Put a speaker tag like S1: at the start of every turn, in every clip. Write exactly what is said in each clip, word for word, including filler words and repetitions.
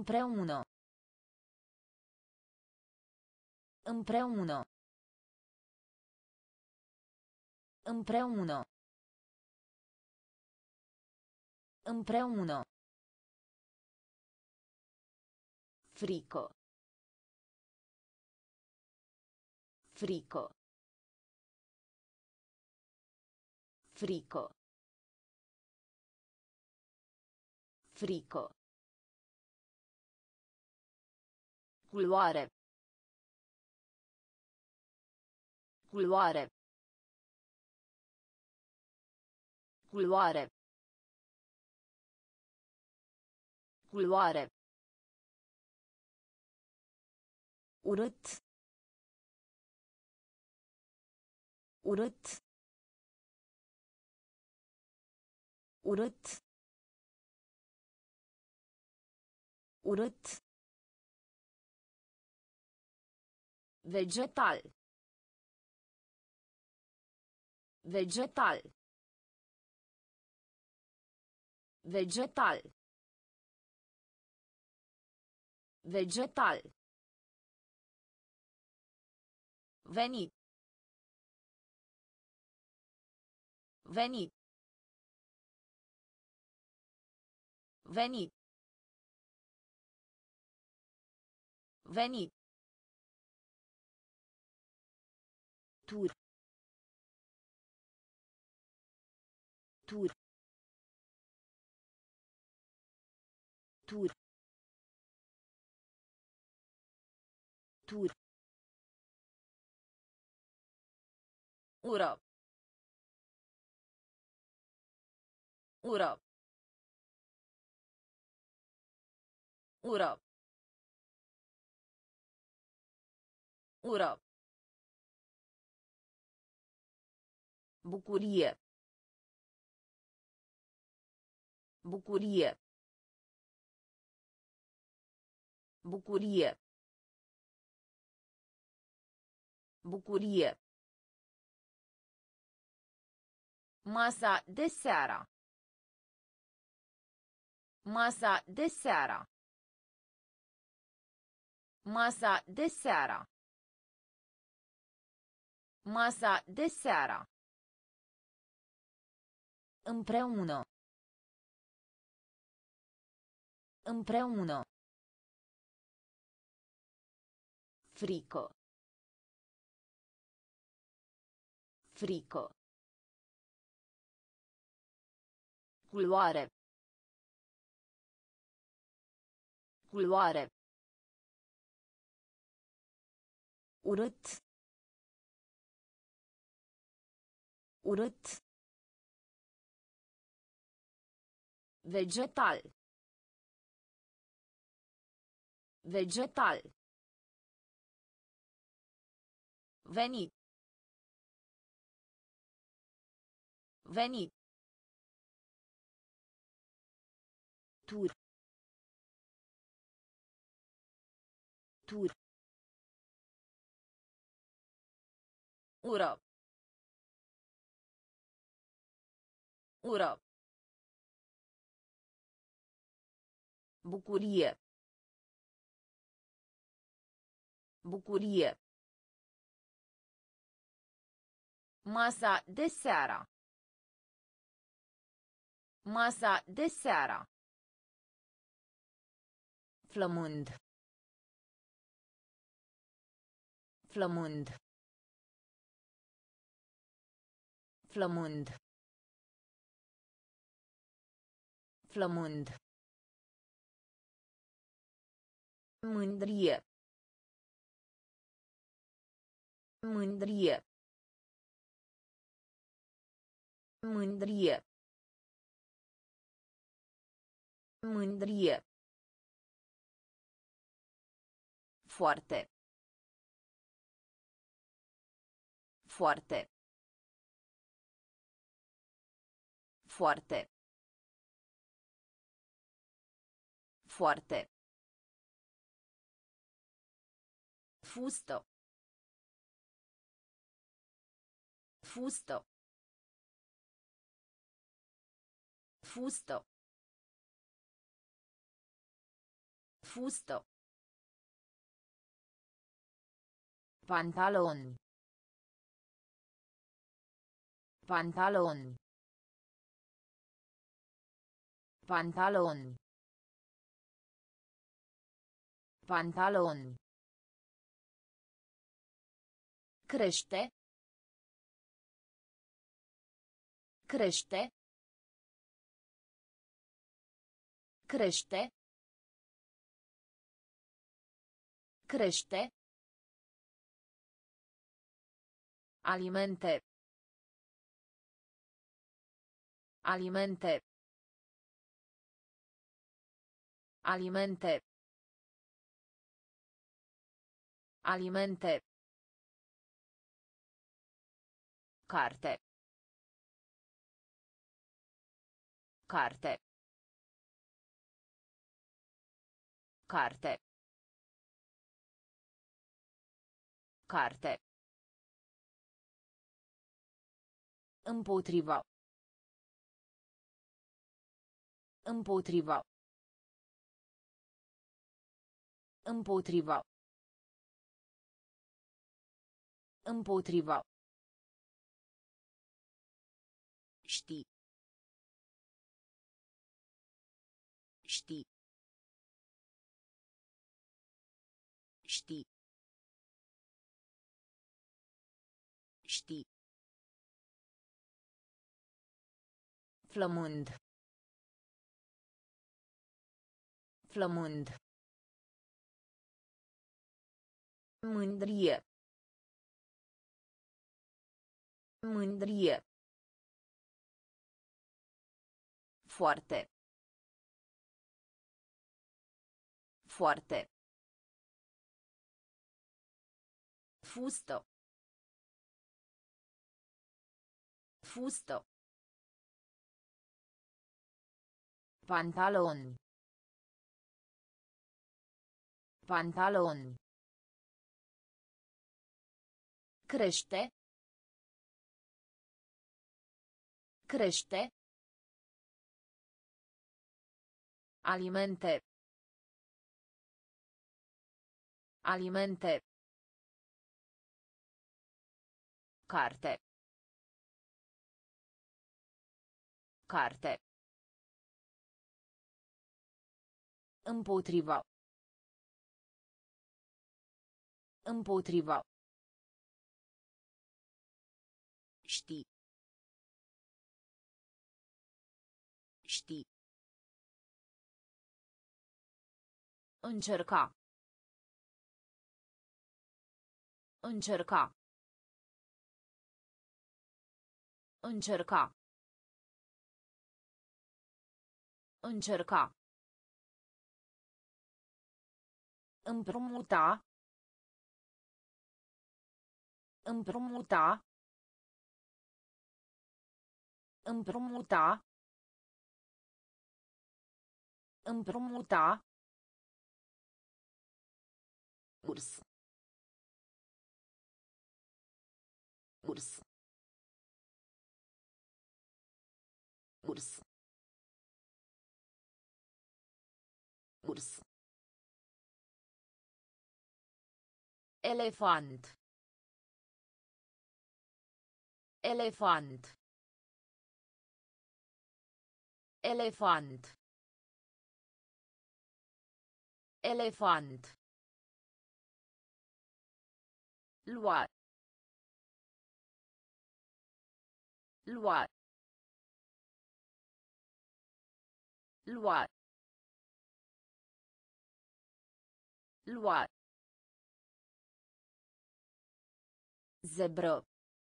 S1: Împreună. Împreună. Împreună. Împreună. Frico. Frico. Frico. Frico. Culoare. Culoare. Culoare. Culoare. Urât. Urât. Urât. Urât. Vegetal. Vegetal. Vegetal. Vegetal. Veni. Veni. Veni. Veni. Tur. Tur. Tur. Tur. Ură. Ură. Ură. Ură. Bucurie. Bucurie. Bucurie. Bucurie. Masa de seara. Masa de seara. Masa de seara. Masa de seara. Împreună. Împreună. Frico. Frico. Culoare. Culoare. Urât. Urât. Vegetal. Vegetal. Veni. Veni. Tur. Tur. Ură. Ură. Bucurie. Bucurie. Masa de seara. Masa de seara. Flămând. Flămând. Flămând. Flămând. Mândrie. Mândrie. Mândrie. Mândrie. Foarte. Foarte. Foarte. Foarte. Fustă. Fustă. Fustă. Fustă. Pantaloni. Pantaloni. Pantaloni. Pantaloni. Crește. Crește. Crește. Crește. Alimente. Alimente. Alimente. Alimente. Carte. Carte. Carte. Carte. Împotriva. Împotriva. Împotriva. Împotriva. Știi. Știi. Știi. Știi. Flămând. Flămând. Mândrie. Mândrie. Foarte. Foarte. Fustă. Fustă. Pantaloni. Pantaloni. Crește. Crește. Alimente. Alimente. Carte. Carte. Împotriva. Împotriva. Știi. Știi. Încerca. Încerca. Încerca. Încerca. Împrumuta. Împrumuta. Împrumuta. Împrumuta. Urs. Urs. Urs. Urs. Elefant. Elefant. Elefant. Elefant. Lua. Lua. Lua. Lua. Zebră.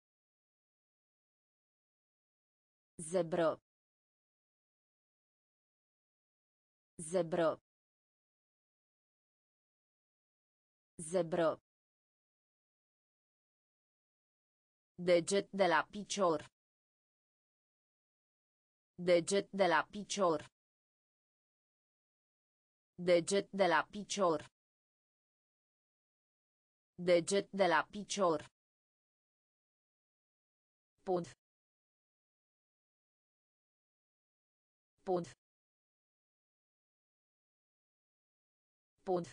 S1: Zebră. Zebră. Zebră. Deget de la picior. Deget de la picior. Deget de la picior. Deget de la picior. Pod. Pod. Pod.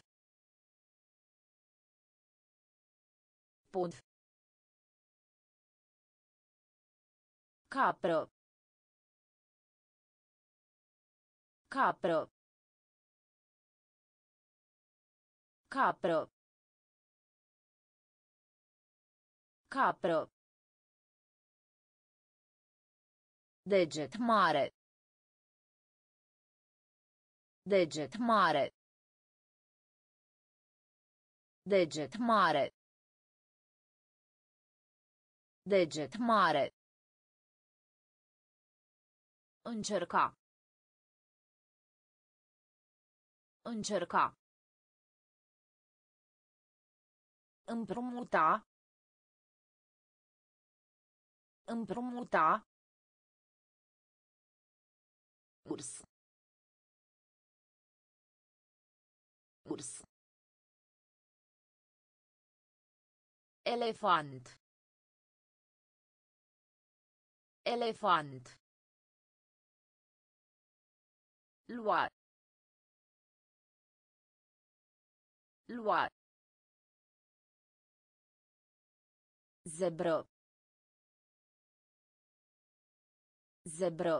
S1: Pod. Capră. Capră. Capră. Capră. Deget mare. Deget mare. Deget mare. Deget mare. Încerca. Încerca. Împrumuta. Împrumuta. Urs. Urs. Elefant. Elefant. Lua. Lua. Zebră. Zebră.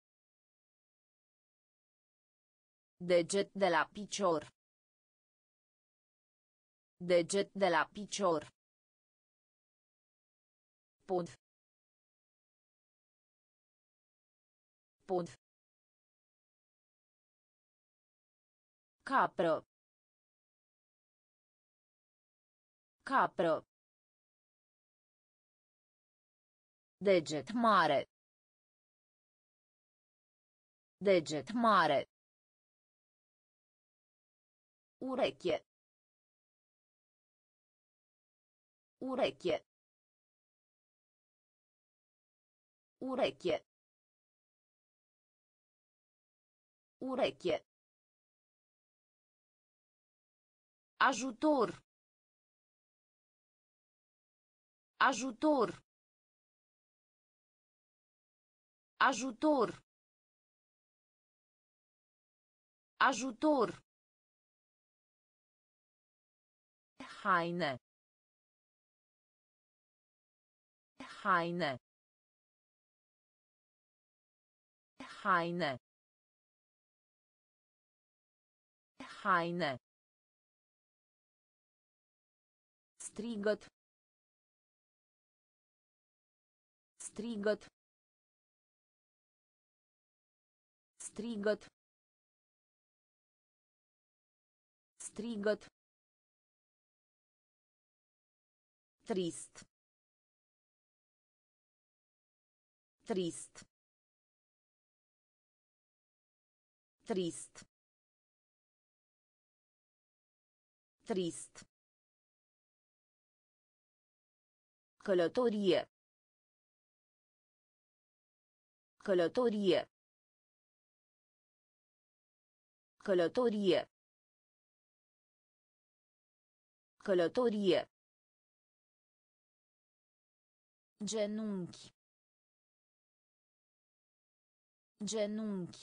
S1: Deget de la picior. Deget de la picior. Pod. Pod. Capră. Capră. Deget mare. Deget mare. Ureche. Ureche. Ureche. Ureche. Ajutor. Ajutor. Ajutor. Ajutor. Haine. Haine. Haine. Haine. Strigăt. Strigăt. Strigăt. Strigăt. Trist. Trist. Trist. Trist. Călătorie. Călătorie. Călătorie. Călătorie. Genunchi. Genunchi.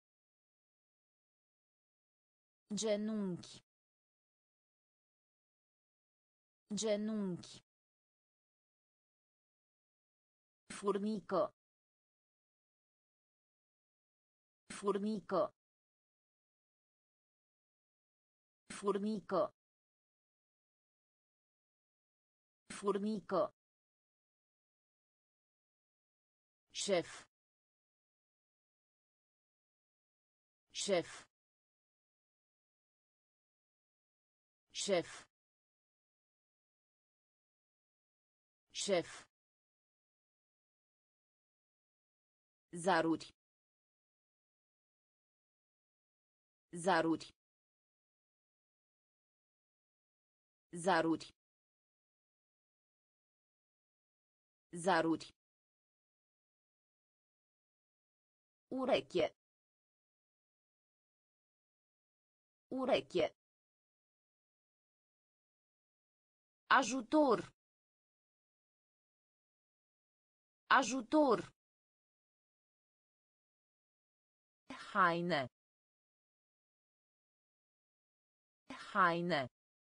S1: Genunchi. Genunchi. Furnică. Furnică. Furnică. Furnică. Șef. Șef. Șef. Șef. Zaruri. Zaruri. Zaruri. Zaruri. Ureche. Ureche. Ajutor. Ajutor. Haine. Haine.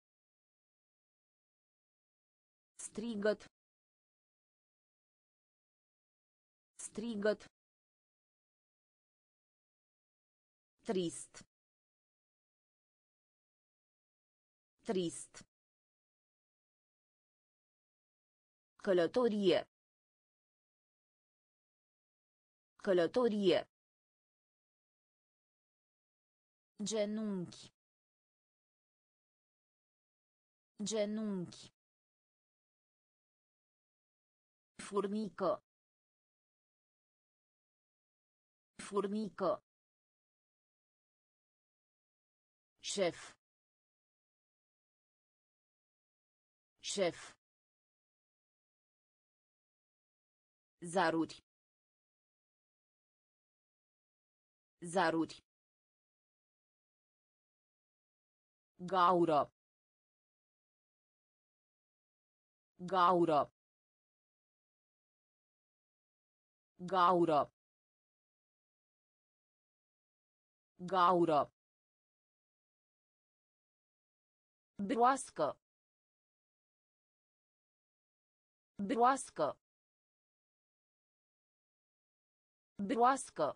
S1: Strigăt. Strigăt. Trist. Trist. Călătorie. Călătorie. Genunchi. Genunchi. Furnică. Furnică. Șef. Șef. Zaruri. Zaruri. Gaură. Gaură. Gaură. Gaură. Broască. Broască. Broască.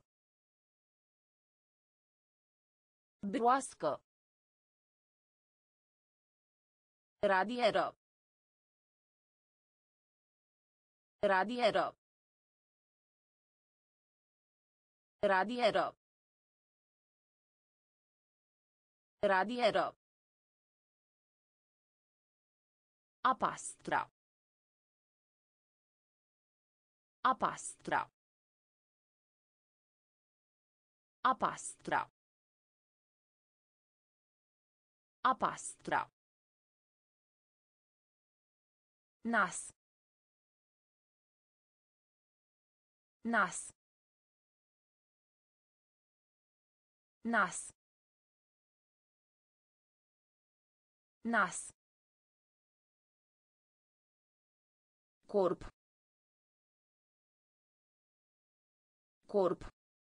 S1: Broască. Radieră. Radieră. Radieră. Radieră. A pastra. A pastra. A pastra. A pastra. Nas. Nas. Nas. Nas. Corp. Corp.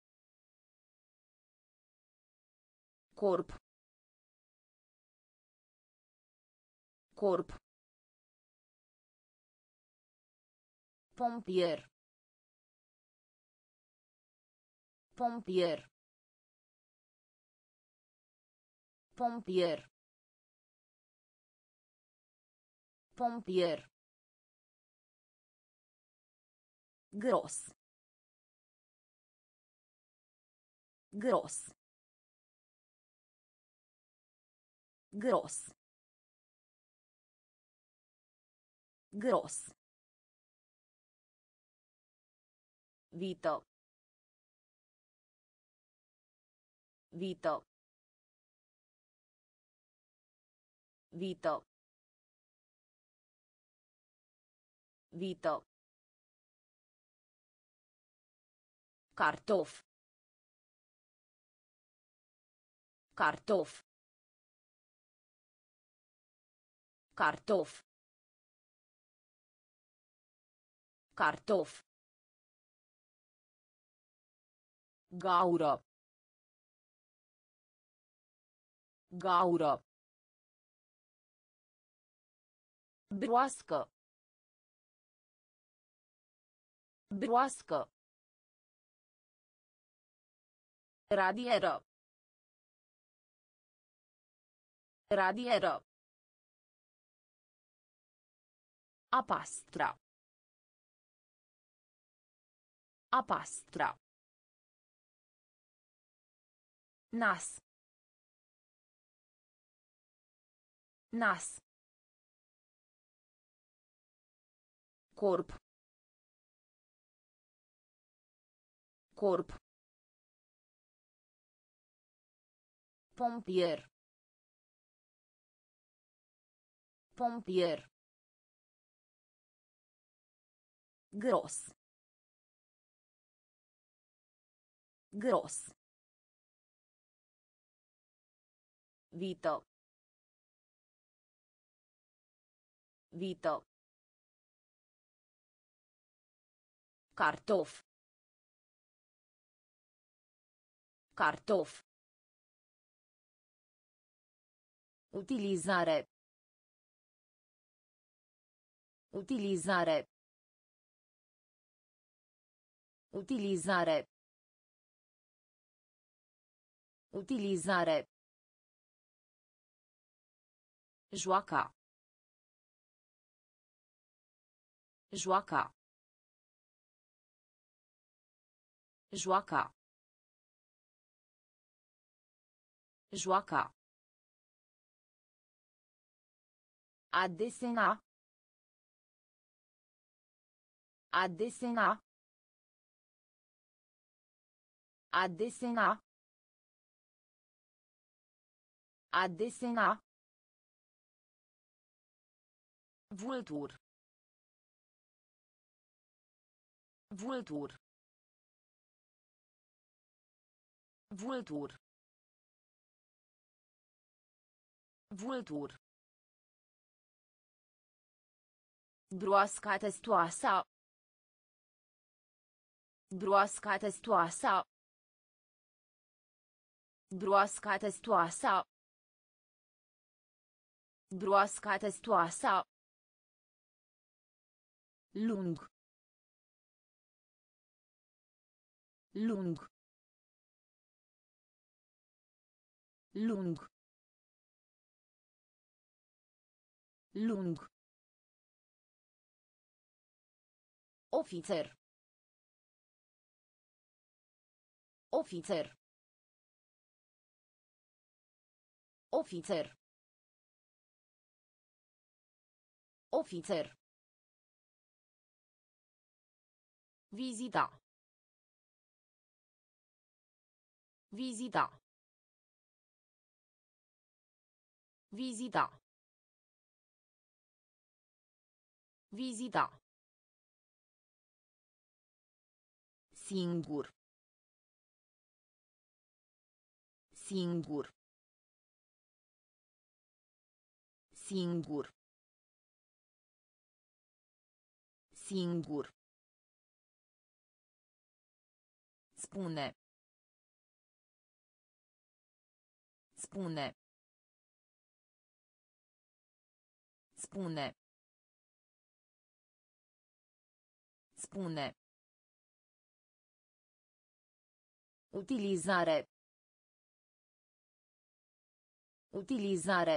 S1: Corp. Corp. Pompier. Pompier. Pompier. Pompier. Gros. Gros. Gros. Gros. Vită. Vită. Vită. Vită. Cartof. Cartof. Cartof. Cartof. Gaură. Gaură. Broască. Broască. Radieră. Radieră. A pastra. A pastra. Nas. Nas. Corp. Corp. Pompier. Pompier. Gros. Gros. Vită. Vită. Cartof. Cartof. Utilizare. Utilizare. Utilizare. Utilizare. Joaca. Joaca. Joaca. Joaca. A desena. A desena. A desena. A desena. Vultur. Vultur. Vultur. Vultur. Broasca testoasa. Broasca testoasa. Broasca testoasa. Broasca testoasa. Lung. Lung. Lung. Lung. Ofițer. Ofițer. Ofițer. Ofițer. Vizita. Vizita. Vizita. Vizita. Singur. Singur. Singur. Singur. Spune. Spune. Spune. Spune. Utilizare. Utilizare.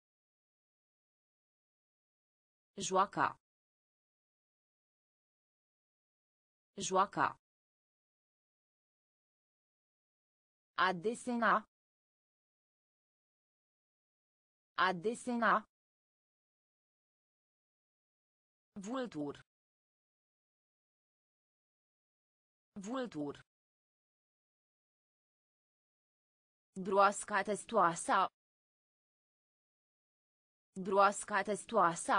S1: Joaca. Joaca. A desena. A desena. Vultur. Vultur. Broasca testoasa. Broasca testoasa.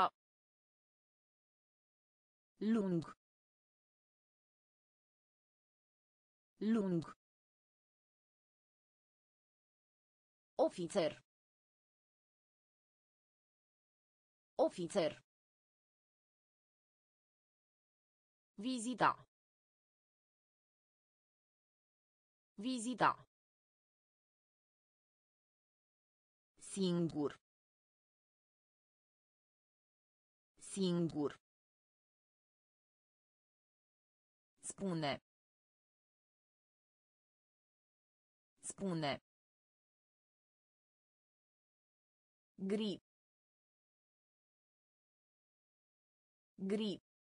S1: Lung. Lung. Ofițer. Ofițer. Vizita. Vizita. Singur. Singur. Spune. Spune. Gri. Gri.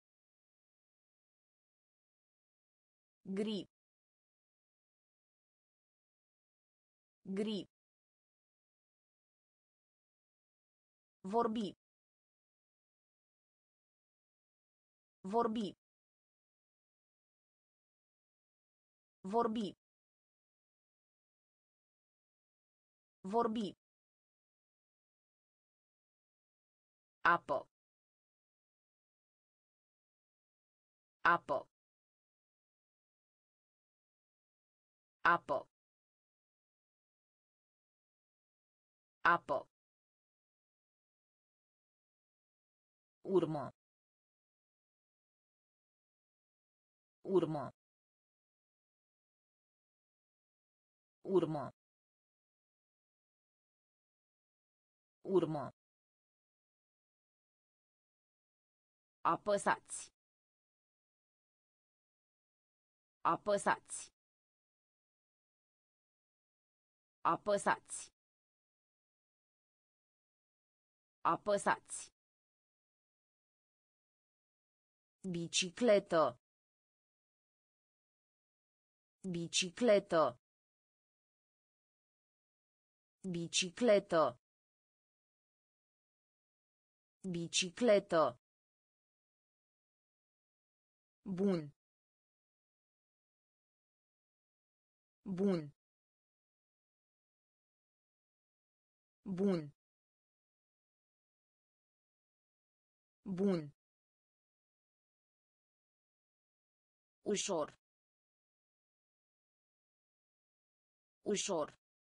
S1: Gri. Gri. Vorbi. Vorbi. Vorbi. Vorbi. Apă. Apă. Apă. Apă. Urmă. Urmă. Urmă. Urmă. Apăsați. Apăsați. Apăsați. Apăsați. Bicicletă. Bicicletă. Bicicletă. Bicicletă. Bun. Bun. Bun. Bun. Ușor. Ușor.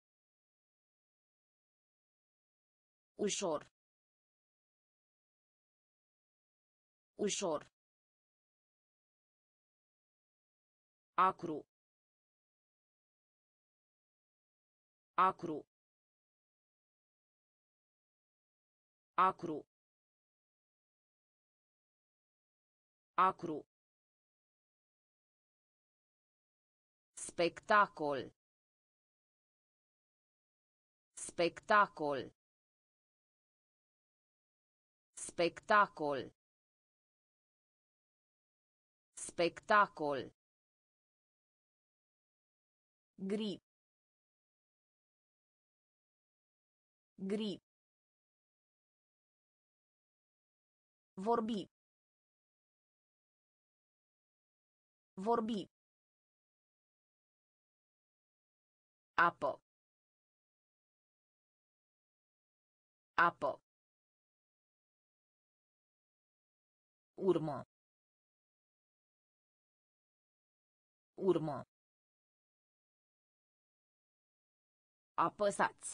S1: Ușor. Ușor. Acru. Acru. Acru. Acru. Spectacol. Spectacol. Spectacol. Spectacol. Gri. Gri. Vorbi. Vorbi. Apă. Apă. Urmă. Urmă. Apăsați.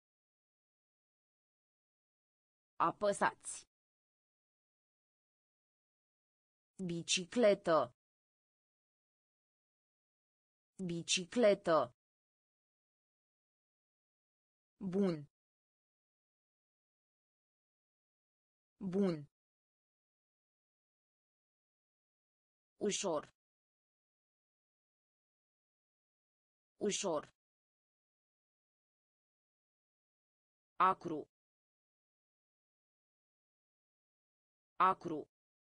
S1: Apăsați. Bicicletă. Bicicletă. Bun. Bun. Ușor. Ușor. Acru. Acru.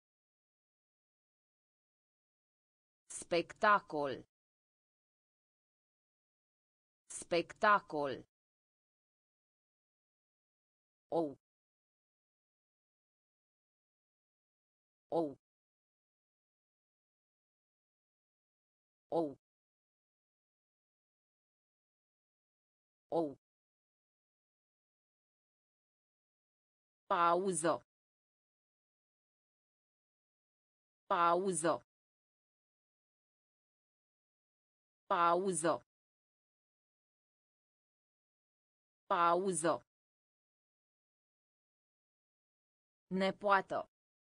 S1: Spectacol. Spectacol. Ou. Ou. Ou. Ou. Pauză. Pauză. Pauză. Pauză. Nepoată.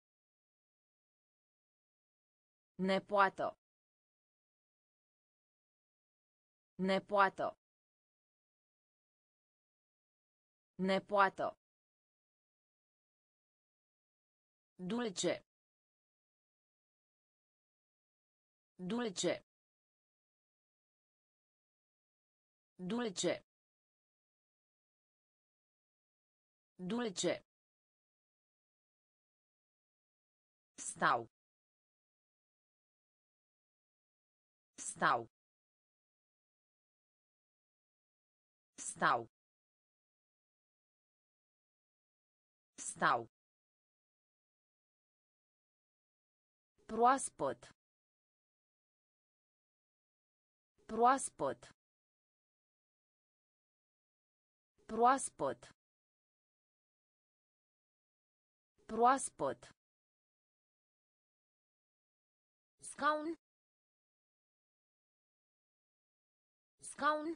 S1: Nepoată. Nepoată. Nepoată. Dulce. Dulce. Dulce. Dulce. Stau. Stau. Stau. Stau. Proaspăt. Proaspăt. Proaspăt. Proaspăt. Scaun. Scaun.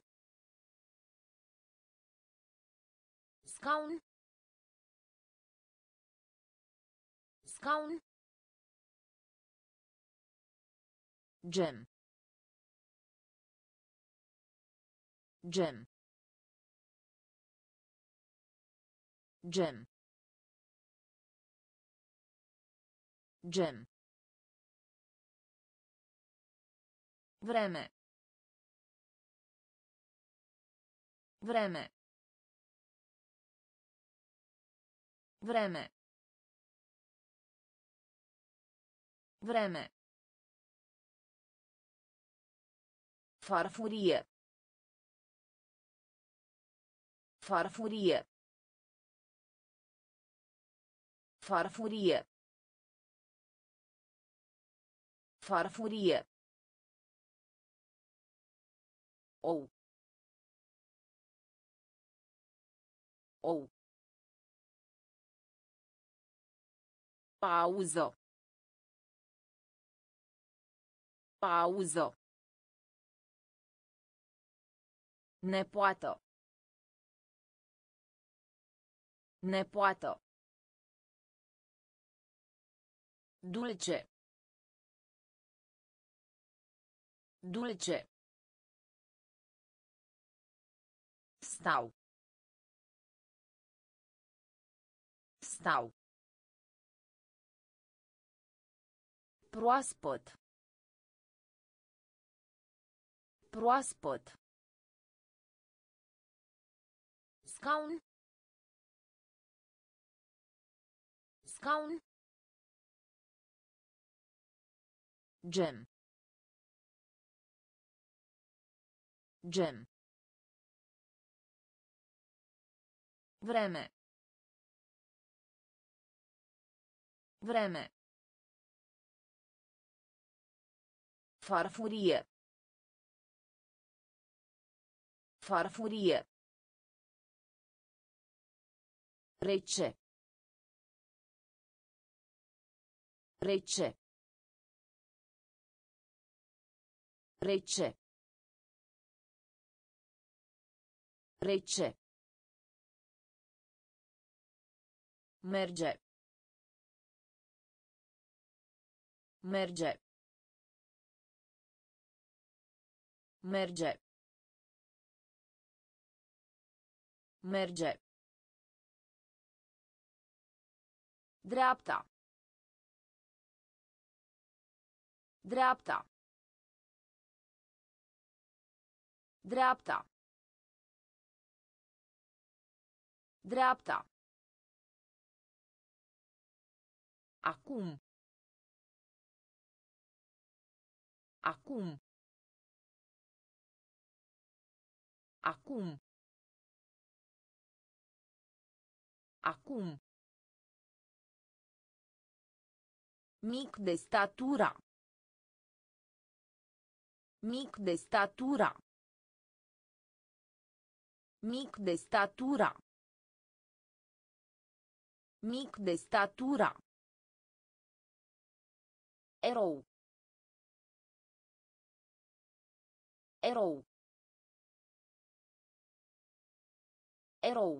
S1: Scaun. Scaun. Gem. Gem. Gem. Gem. Vreme. Vreme. Vreme. Vreme. Farfurie. Farfurie. Farfurie. Farfurie. Ou. Ou. Pauză. Pauză. Nepoată. Nepoată. Dulce. Dulce. Stau. Stau. Proaspăt. Proaspăt. Scaun. Scaun. Gem. Gem. Vreme. Vreme. Farfurie. Farfurie. Rece. Rece. Rece. Rece. Merge. Merge. Merge. Merge. Dreapta. Dreapta. Dreapta. Dreapta. Acum. Acum. Acum. Acum. Mic de statura. Mic de statura. Mic de statura. Mic de statura. Erou. Erou. Erou.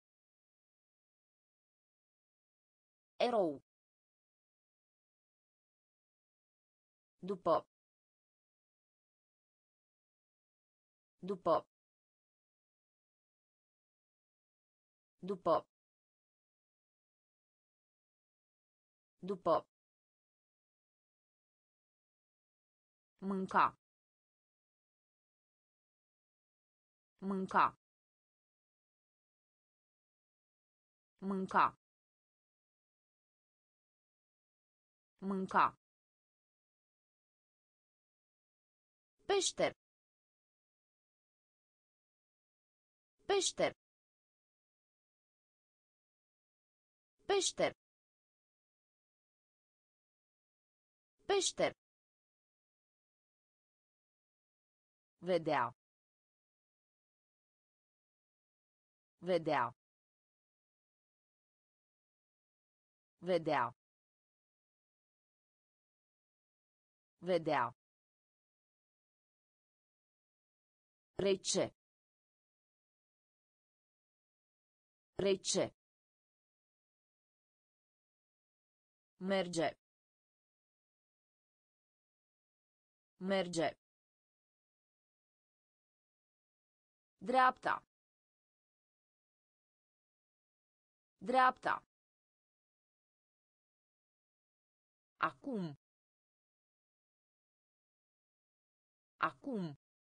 S1: Erou. După. După. După. După. Mânca. Mânca. Mânca. Mânca. Peșter. Peșter. Peșter. Peșter. Vedea. Vedea. Vedea. Vedea. Rece. Rece. Merge. Merge. Dreapta. Dreapta. Acum. Acum.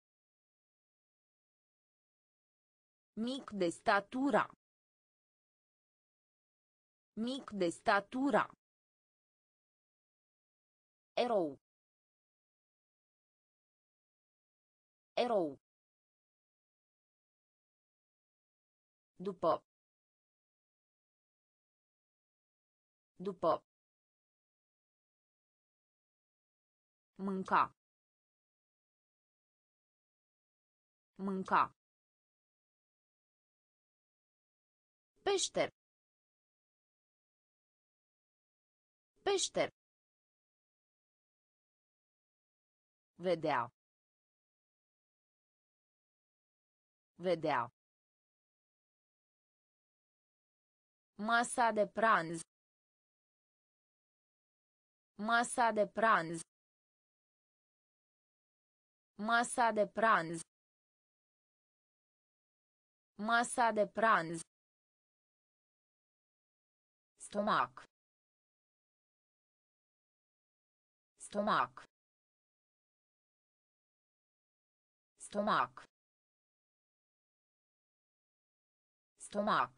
S1: Mic de statura. Mic de statura. Erou. Erou. După. După. Mânca. Mânca. Peșter. Peșter. Vedea. Vedea. Masa de pranz. Masa de pranz. Masa de pranz. Masa de pranz. Stomac. Stomac. Stomac. Stomac.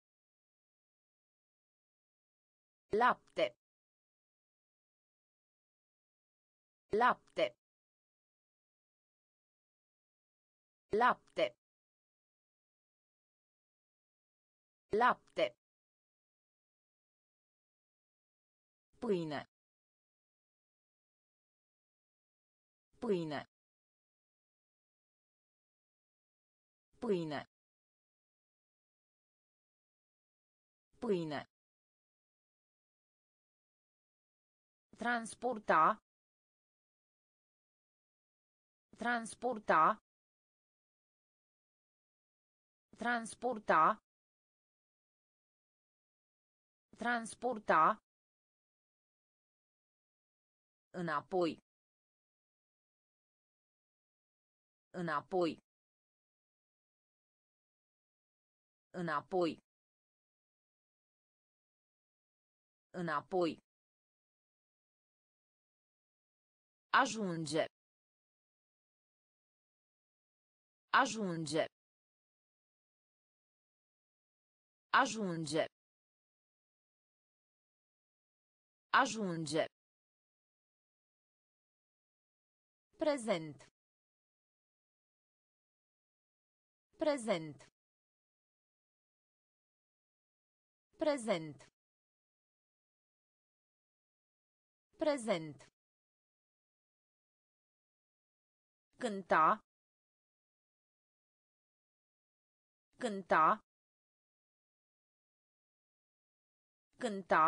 S1: Lapte. Lapte. Lapte. Lapte. Pâine. Pâine. Pâine. Pâine. Transporta. Transporta. Transporta. Transporta. Înapoi. Înapoi. Înapoi. Înapoi. Ajunge. Ajunge. Ajunge. Ajunge. Prezent. Prezent. Prezent. Prezent. Cânta. Cânta. Cânta.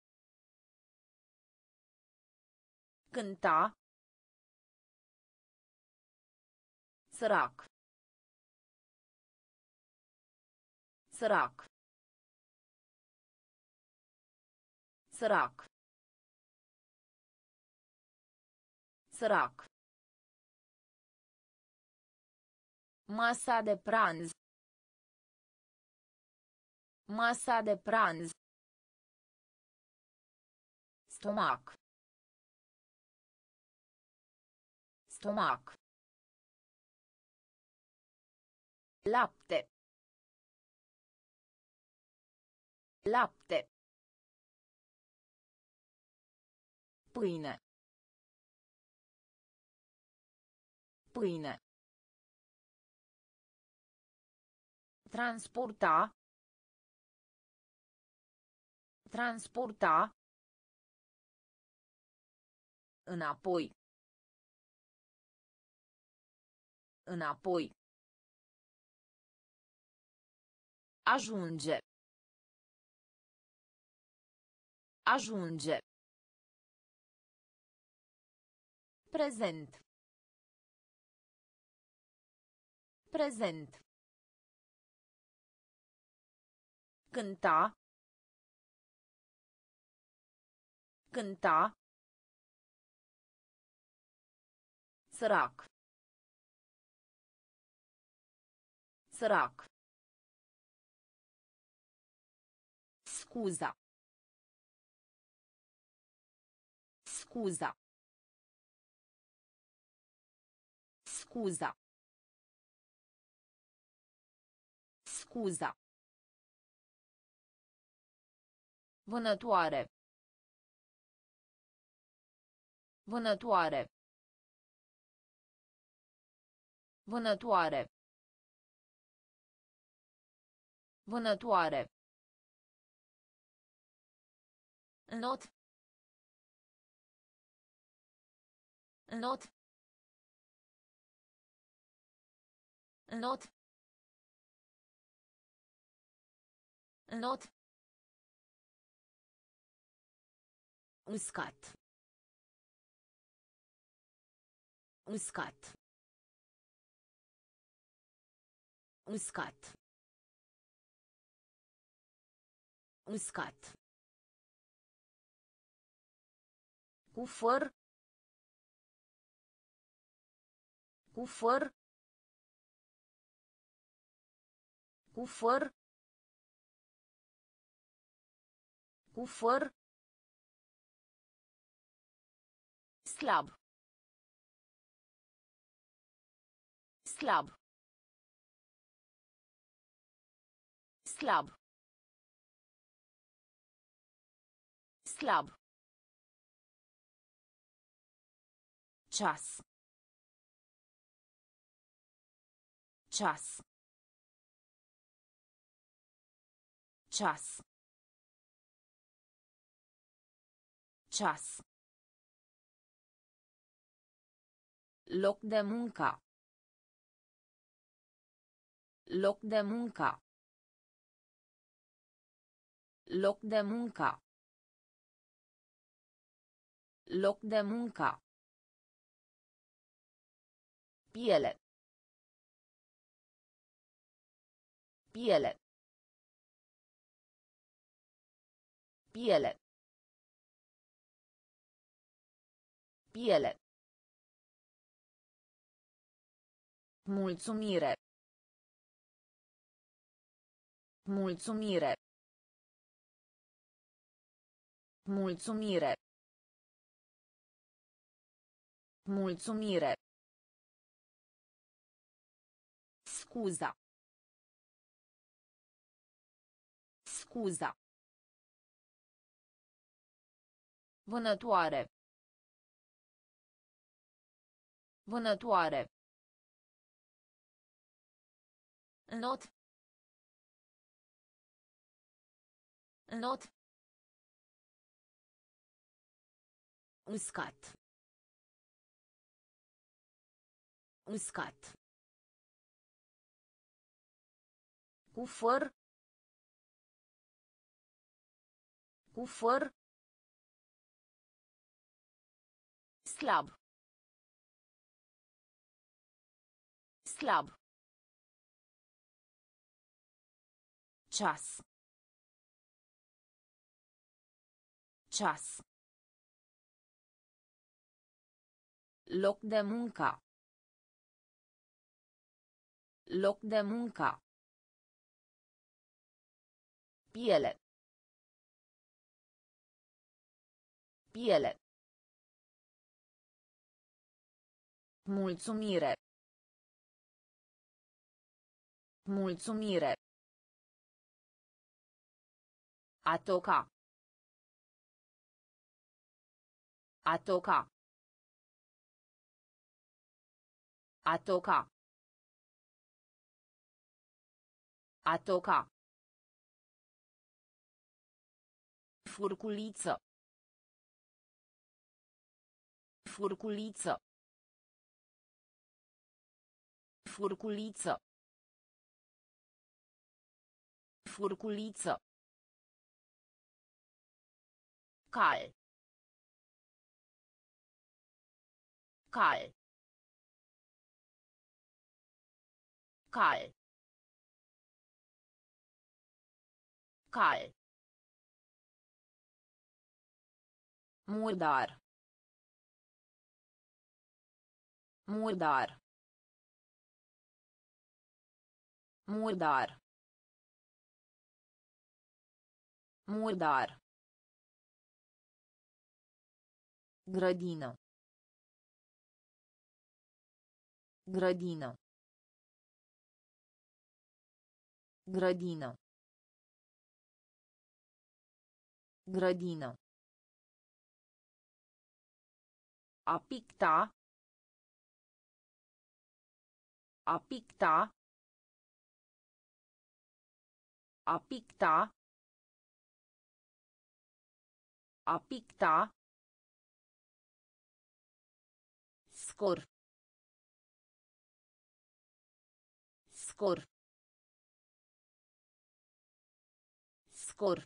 S1: Cânta. Sărac. Sărac. Sărac. Sărac. Masa de pranz. Masa de pranz. Stomac. Stomac. Lapte. Lapte. Pâine. Pâine. Transporta. Transporta. Înapoi. Înapoi. Ajunge. Ajunge. Prezent. Prezent. Cânta. Cânta. Sărac. Sărac. Scuza. Scuza. Scuza. Scuza. Vânătoare. Vânătoare. Vânătoare. Vânătoare. Not. Not. Not. Not. Uscat. Uscat. Uscat. Uscat. Cu făr. Cu făr. Cu făr. Cu făr. Slab. Slab. Slab. Slab. Ceas. Ceas. Ceas. Ceas. Loc de muncă. Loc de muncă. Loc de muncă. Loc de muncă. Piele. Piele. Piele. Piele. Mulțumire. Mulțumire. Mulțumire. Mulțumire. Scuza. Scuza. Vânătoare. Vânătoare. Not. Not. Uscat. Uscat. Cu făr. Cu făr. Slab. Slab. Ceas. Ceas. Loc de muncă. Loc de muncă. Piele. Piele. Mulțumire. Mulțumire. A toca. A toca. A toca. A toca. Furculiță. Furculiță. Furculiță. Furculiță. Cal. Cal. Cal. Cal. Murdar. Murdar. Murdar. Murdar. Grădină. Grădină. Grădină. Grădină. A picta. A picta. A picta. A picta. Scor. Scor. Scor.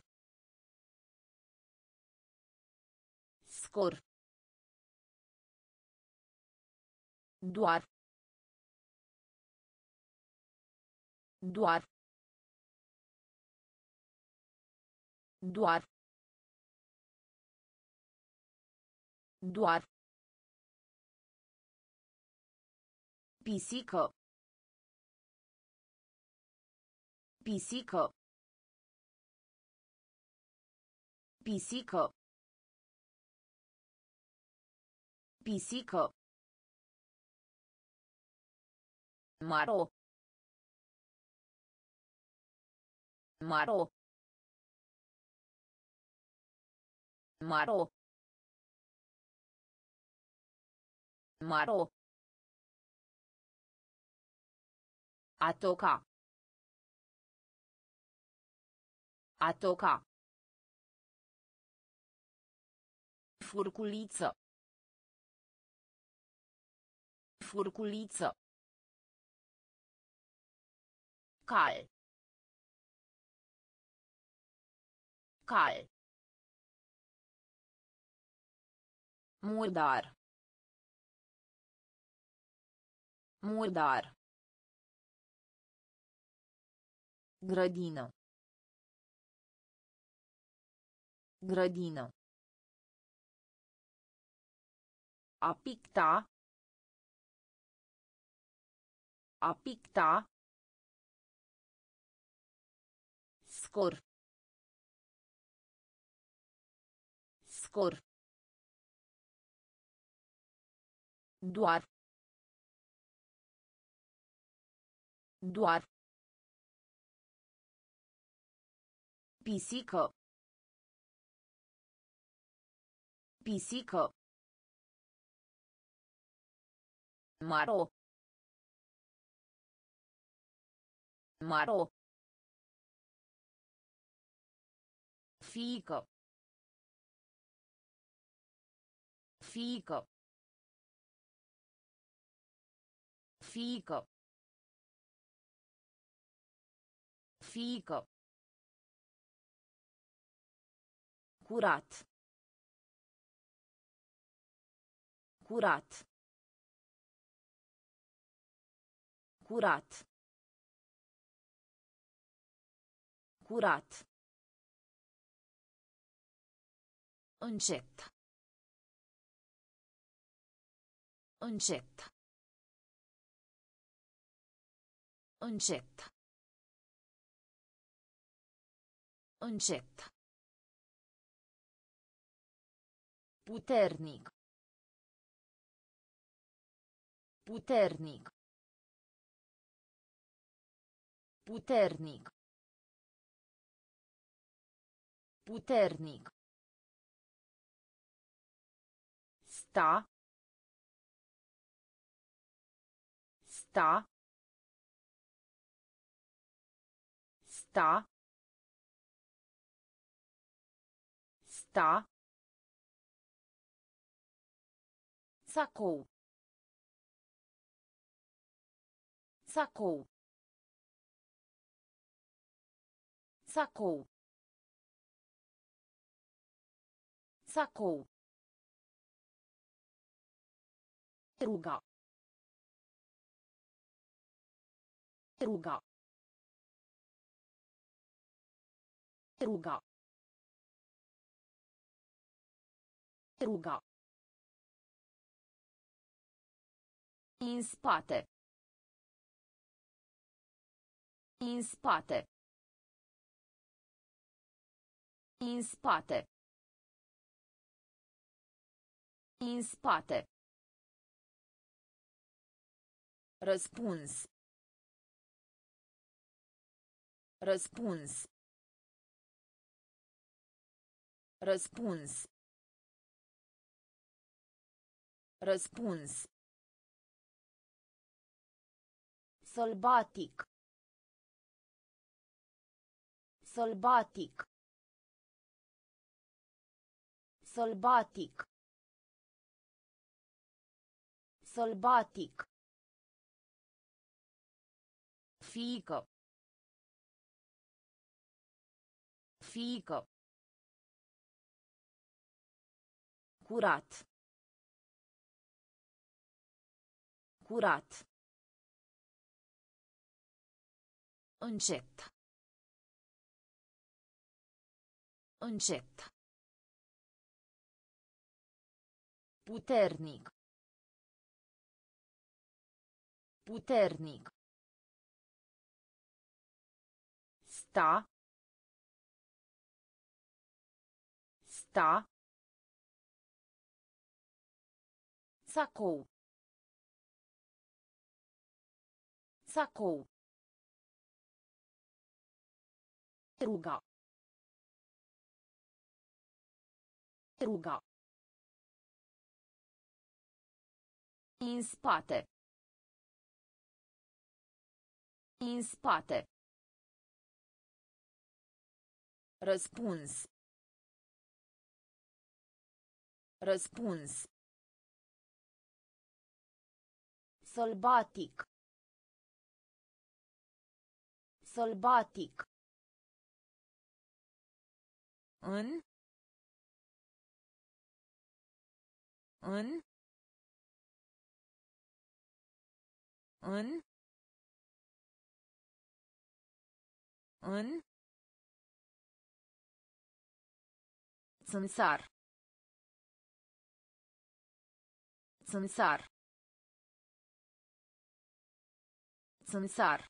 S1: Scor. Doar. Doar. Doar. Doar. Pisică. Pisică. Pisică. Pisică. Maro. Maro. Maro. Maro. A toca. A toca. Furculiță. Furculiță. Cal. Cal. Murdar. Murdar. Grădină. Grădină. A picta. A picta. Scor. Scor. Doar. Doar. Pisică. Pisică. Maro. Maro. Fiică. Fiică. Fiică. Fiică. Curat. Curat. Curat. Curat. Încet. Încet. Încet. Încet. Puternic. Puternic. Puternic. Puternic. Sta. Sta. Sta. Sta. Sacou. Sacou. Sacou. Sacou. Ruga. Ruga. Ruga. Ruga. În spate. În spate. În spate. În spate. Răspuns. Răspuns. Răspuns. Răspuns. Sălbatic. Sălbatic. Sălbatic. Sălbatic. Fiică. Fiică. Curat. Curat. Încet. Încet. Puternic. Puternic. Sta. Sta. Sacou. Sacou. Ruga. Ruga. În spate. În spate. Răspuns. Răspuns. Sălbatic. Sălbatic. În. În. În. În. Țânțar. Țânțar. Țânțar.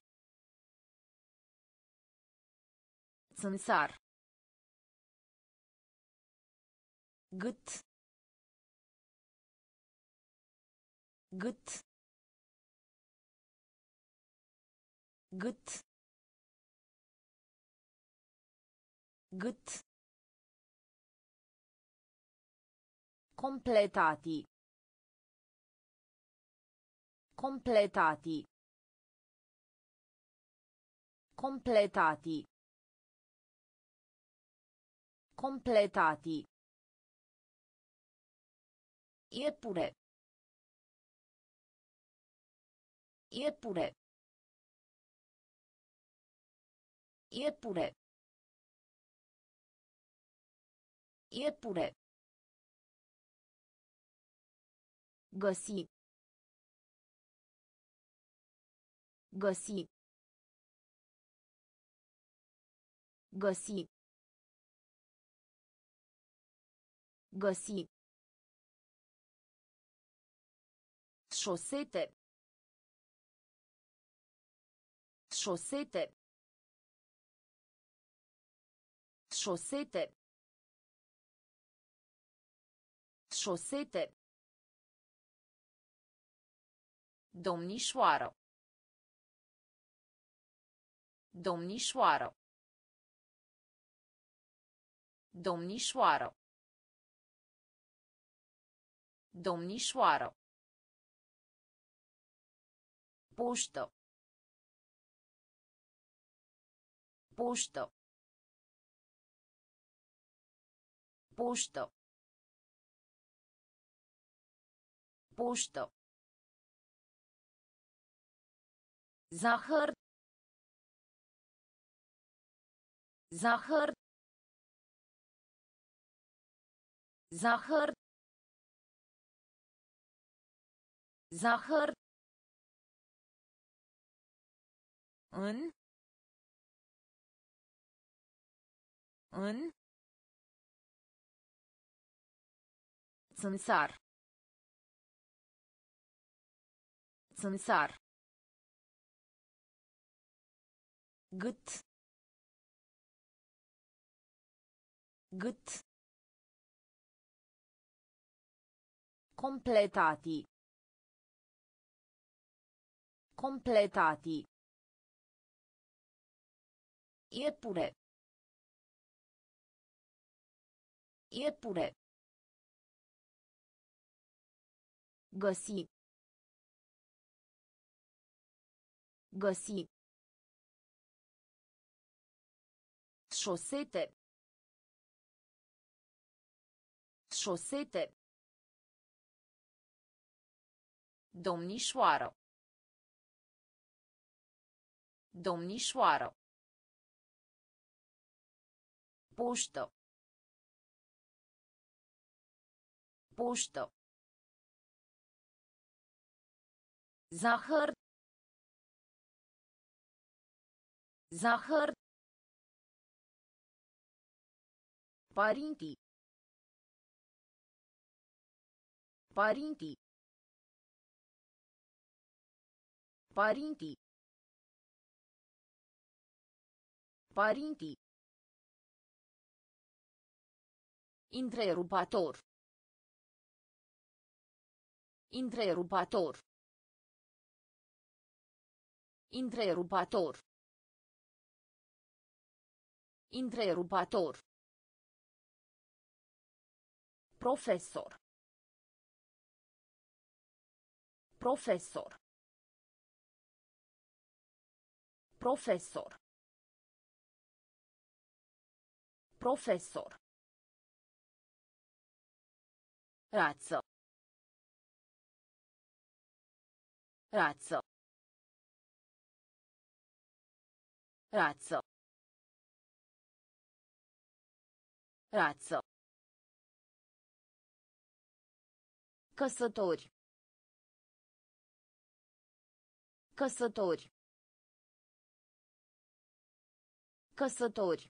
S1: Țânțar. Gât. Gât. Gât. Gât. Completati. Completati. Completati. Completati. Iepure. Iepure. Iepure. Iepure. Găsi. Găsi. Găsi. Găsi. Șosete. Șosete. Șosete. Șosete. Domnișoară. Domnișoară. Domnișoară. Domnișoară. Poștă. Poștă. Poștă. Poștă. Zahăr. Zahăr. Zahăr. Zahăr. În. În. Țânțar. Țânțar. Gât. Gât. Completati. Completati. Iepure. Iepure. Găsi. Găsi. Șosete. Șosete. Domnișoară. Domnișoară. Poștă. Poștă. Zahăr. Zahăr. Părinții. Părinții. Părinții. Părinții. Întrerupator. Întrerupator. Întrerupator. Întrerupator. Profesor. Profesor. Profesor. Profesor. Razzo. Razzo. Razzo. Razzo. Căsători. Căsători. Căsători.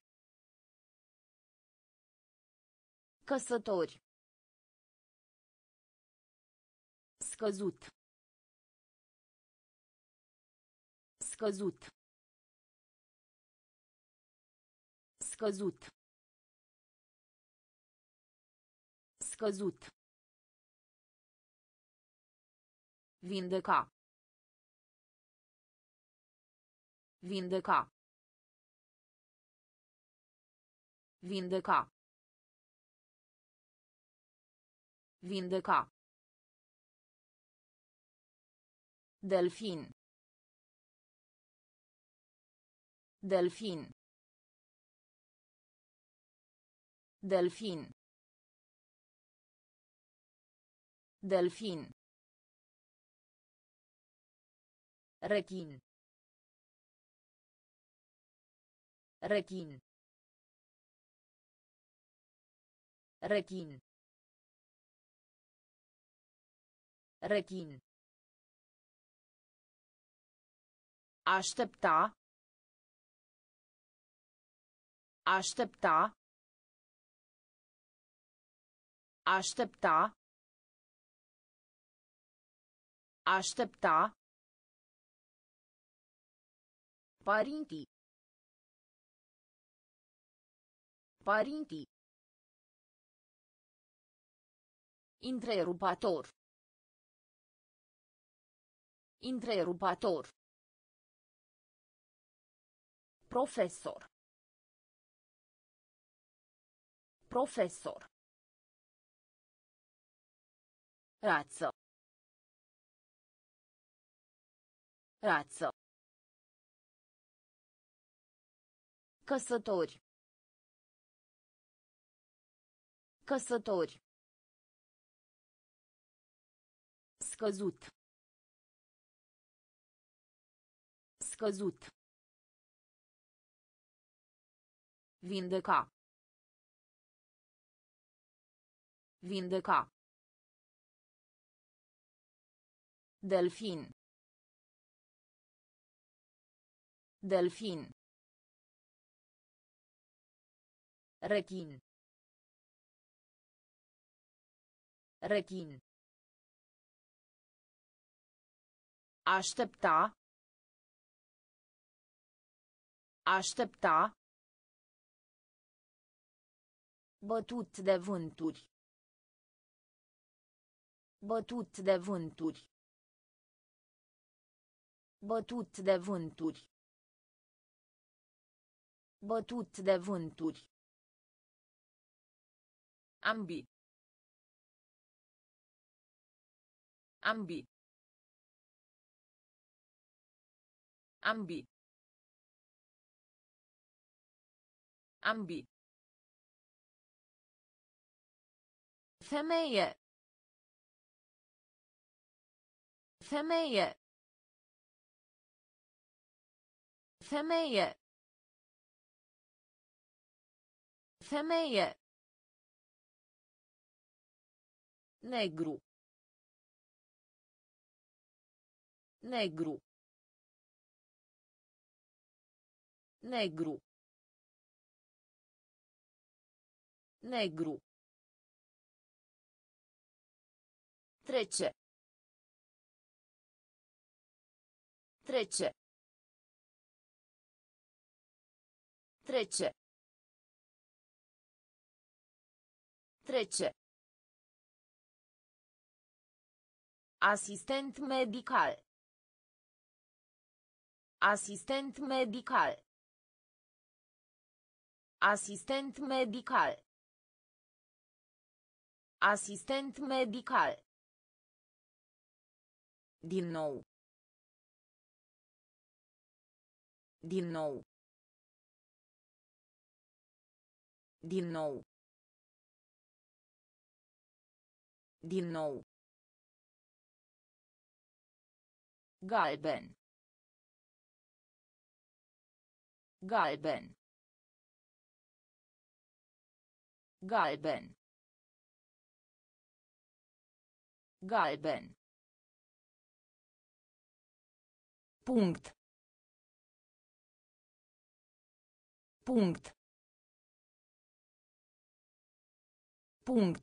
S1: Căsători. Scăzut. Scăzut. Scăzut. Scăzut. Vindeca. Vindeca. Vindeca. Vindeca. Delfin. Delfin. Delfin. Delfin. Rechin. Rechin. Rechin. Rechin. Aștepta. Aștepta. Aștepta. Aștepta. Părinții. Părinții. Întrerupator. Întrerupator. Profesor. Profesor. Razzo. Razzo. Căsători. Căsători. Scăzut. Scăzut. Vindeca. Vindeca. Delfin. Delfin. Rechin. Rechin. Aștepta. Aștepta. Bătut de vânturi. Bătut de vânturi. Bătut de vânturi. Bătut de vânturi. Ambi. Ambi. Ambi. Ambi. Femeie. Femeie. Femeie. Femeie. Negru. Negru. Negru. Negru. Trece. Trece. Trece. Trece. Asistent medical. Asistent medical. Asistent medical. Asistent medical. Din nou. Din nou. Din nou. Din nou. Galben. Galben. Galben. Galben. Punct. Punct. Punct.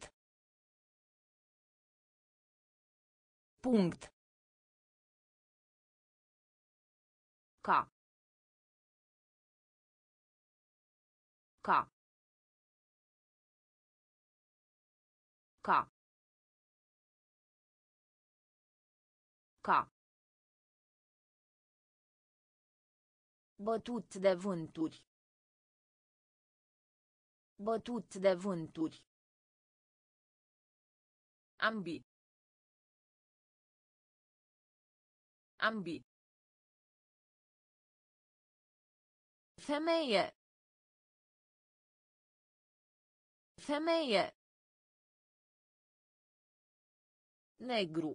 S1: Punct. Ca. Ca. Ca. Ca. Bătut de vânturi. Bătut de vânturi. Ambi. Ambi. Femeie. Femeie. Negru.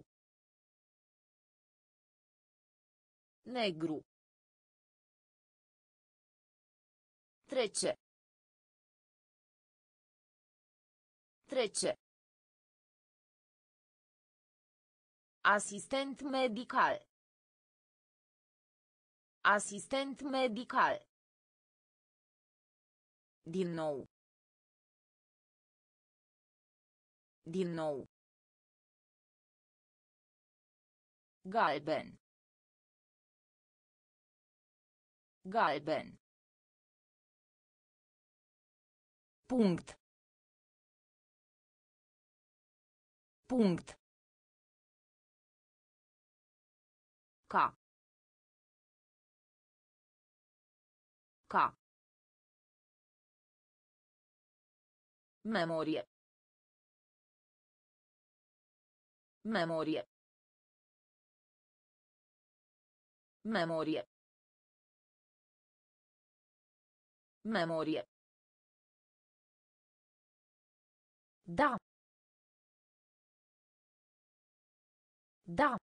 S1: Negru. Trece. Trece. Asistent medical. Asistent medical. Din nou. Din nou. Galben. Galben. Punct. Punct. Ca. Ca. Memorie. Memorie. Memorie. Memorie. Da. Da.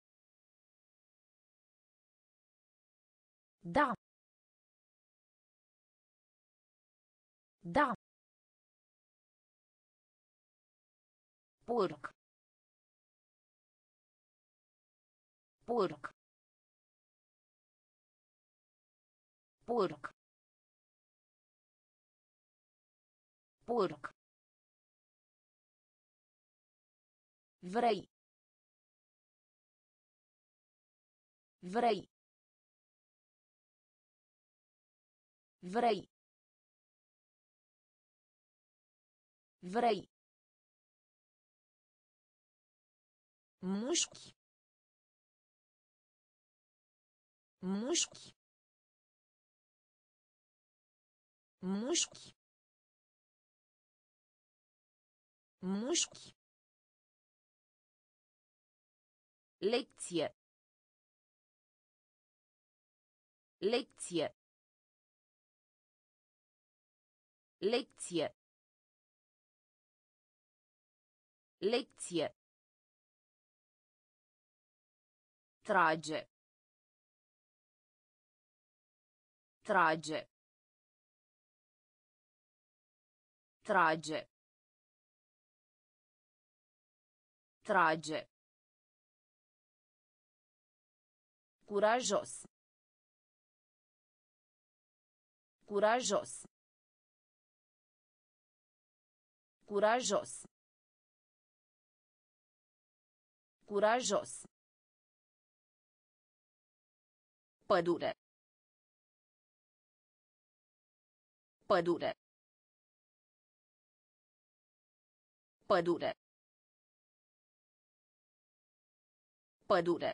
S1: Da. Da. Porc. Porc. Porc. Porc. Vrei. Vrei. Vrei. Vrei. Mușchi. Mușchi. Mușchi. Mușchi. Lecție. Lecție. Lecție. Lecție. Trage. Trage. Trage. Trage. Curajos. Curajos. Curajos. Curajos. Pădure. Pădure. Pădure. Pădure.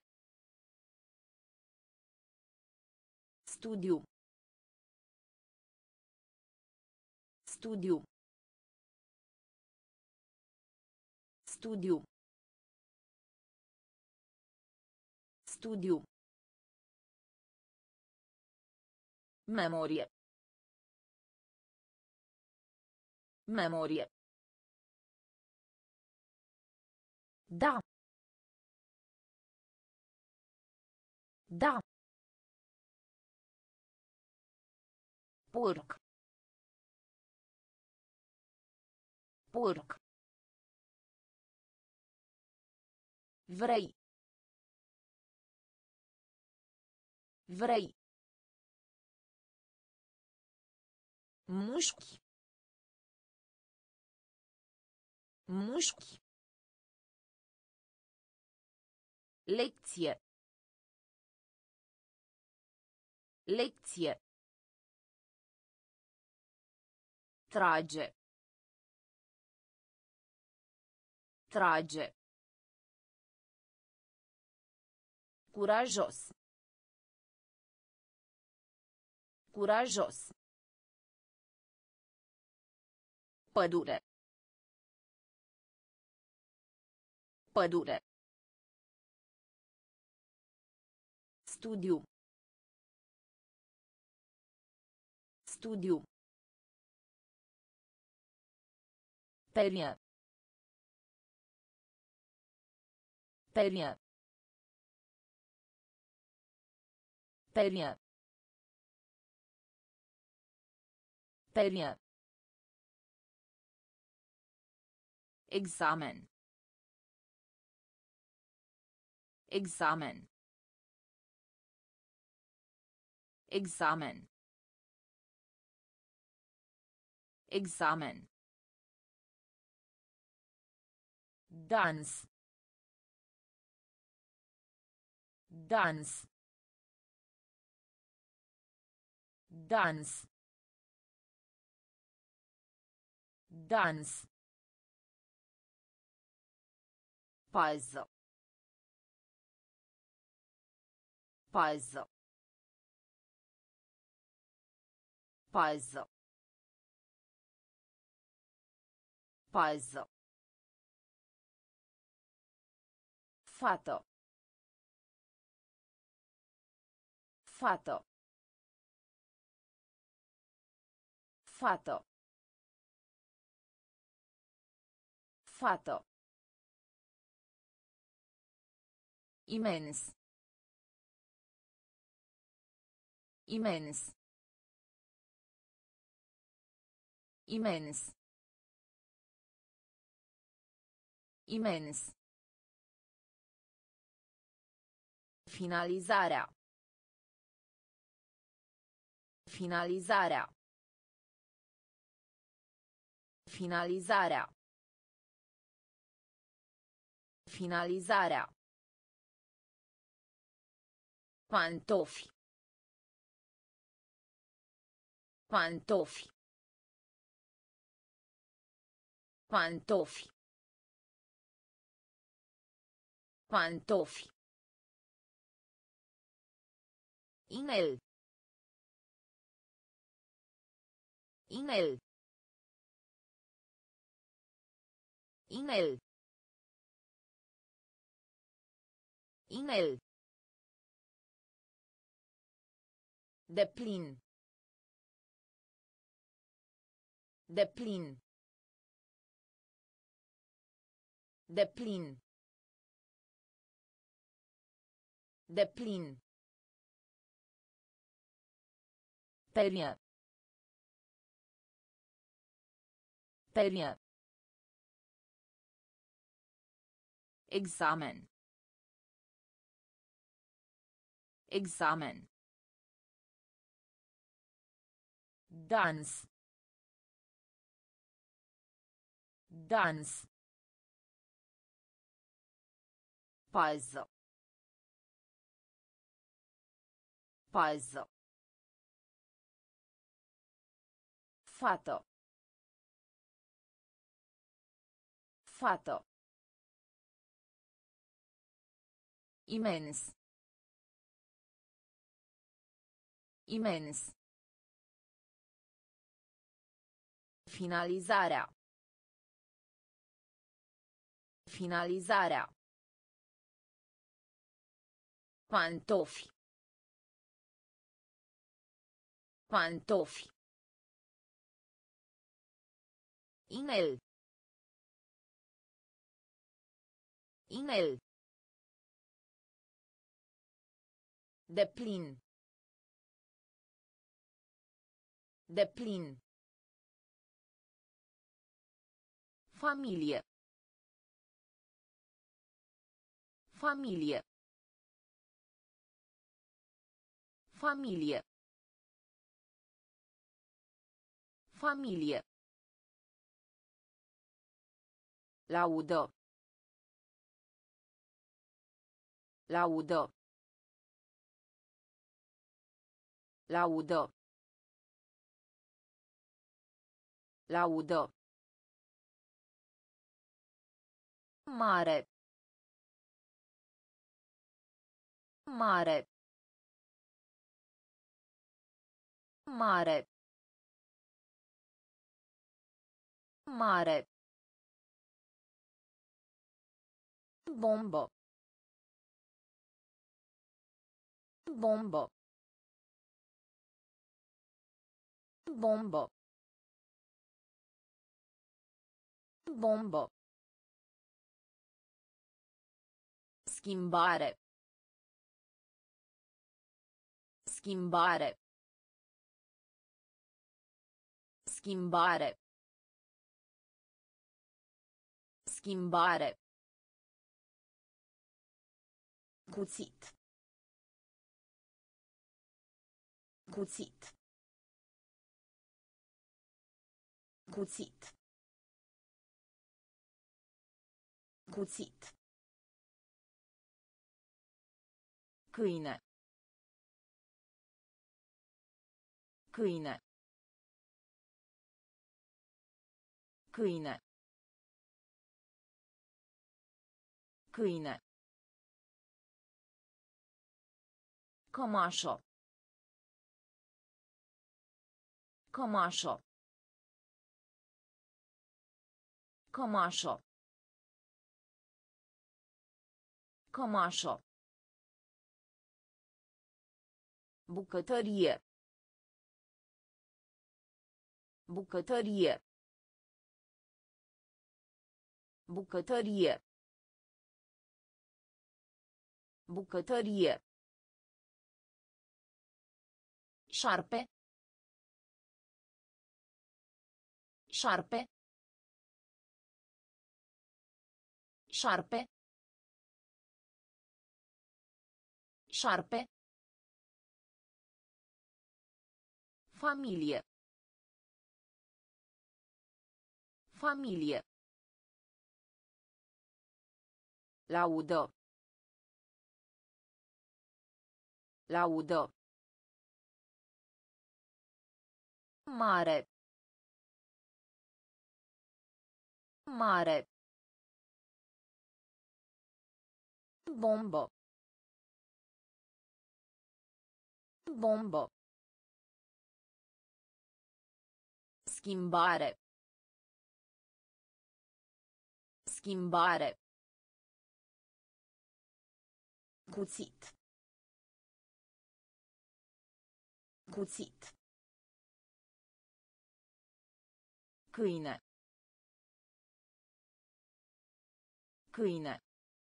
S1: Studiu. Studiu. Studiu. Studiu. Memorie. Memorie. Da. Da. Porc. Porc. Vrei. Vrei. Mușchi. Mușchi. Lecție. Lecție. Trage. Trage. Curajos. Curajos. Pădure. Pădure. Studiu. Studiu. Perie. Perie. Perie. Perie. Examen. Examen. Examen. Examen. Dans. Dans. Dans. Dans. Pază. Pază. Pază. Pază. Fată. Fată. Fată. Fată. Imens. Imens. Imens. Imens. Finalizarea. Finalizarea. Finalizarea. Finalizarea. Pantofi. Pantofi. Pantofi. Pantofi. Inel. Inel. Inel. Inel. Deplin. Deplin. Deplin. Deplin. Perie. Perie. Examen. Examen. Dans. Dans. Pază. Pază. Fată. Fată. Imens. Imens. Finalizarea. Finalizarea. Pantofi. Pantofi. Inel. Inel. Deplin. Deplin. Familie. Familie. Familie. Familie. Laudă. Laudă. Laudă. Laudă. Mare. Mare. Mare. Mare. Bombă. Bombă. Bombă. Bombă. Schimbare. Schimbare. Schimbare. Schimbare. Cuțit. Cuțit. Cuțit. Cuțit. Câine. Câine. Câine. Câine. Cămașă. Cămașă. Cămașă. Cămașă. Bucătărie. Bucătărie. Bucătărie. Bucătărie. Șarpe. Șarpe. Șarpe. Șarpe. Familie. Familie. Laudă. Laudă. Mare. Mare. Bombă. Bombă. Schimbare. Schimbare. Cuțit. Cuțit. Câine. Câine.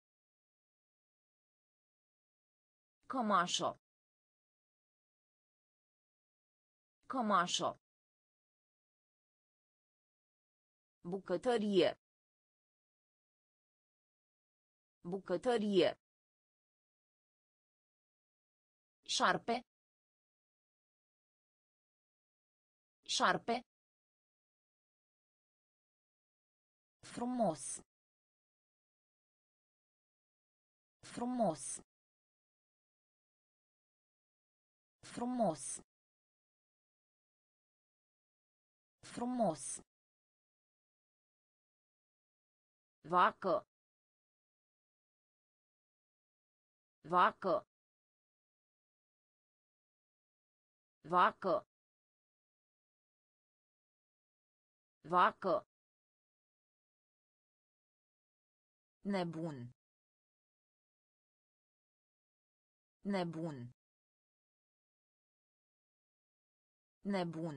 S1: Cămașă. Cămașă. Bucătărie. Bucătărie. Șarpe. Șarpe. Frumos. Frumos. Frumos. Frumos. Vacă. Vacă. Vacă. Vacă. Nebun. Nebun. Nebun.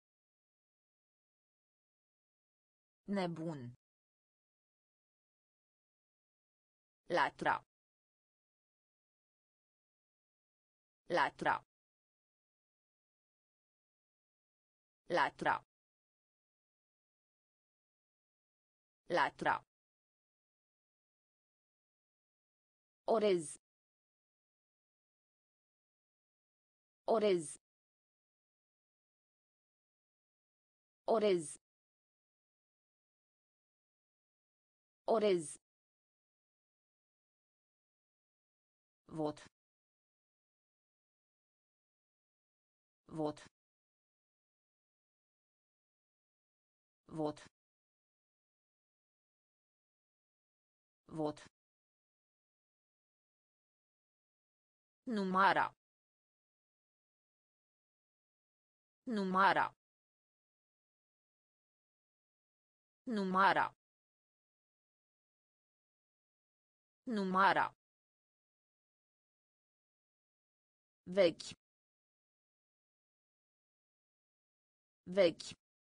S1: Nebun. Latra. Latra. Latra. Latra. Orez. Orez. Orez. Orez. Vot. Vot. Vot. Vot. Numara. Numara. Numara. Numara. Vechi. Vechi.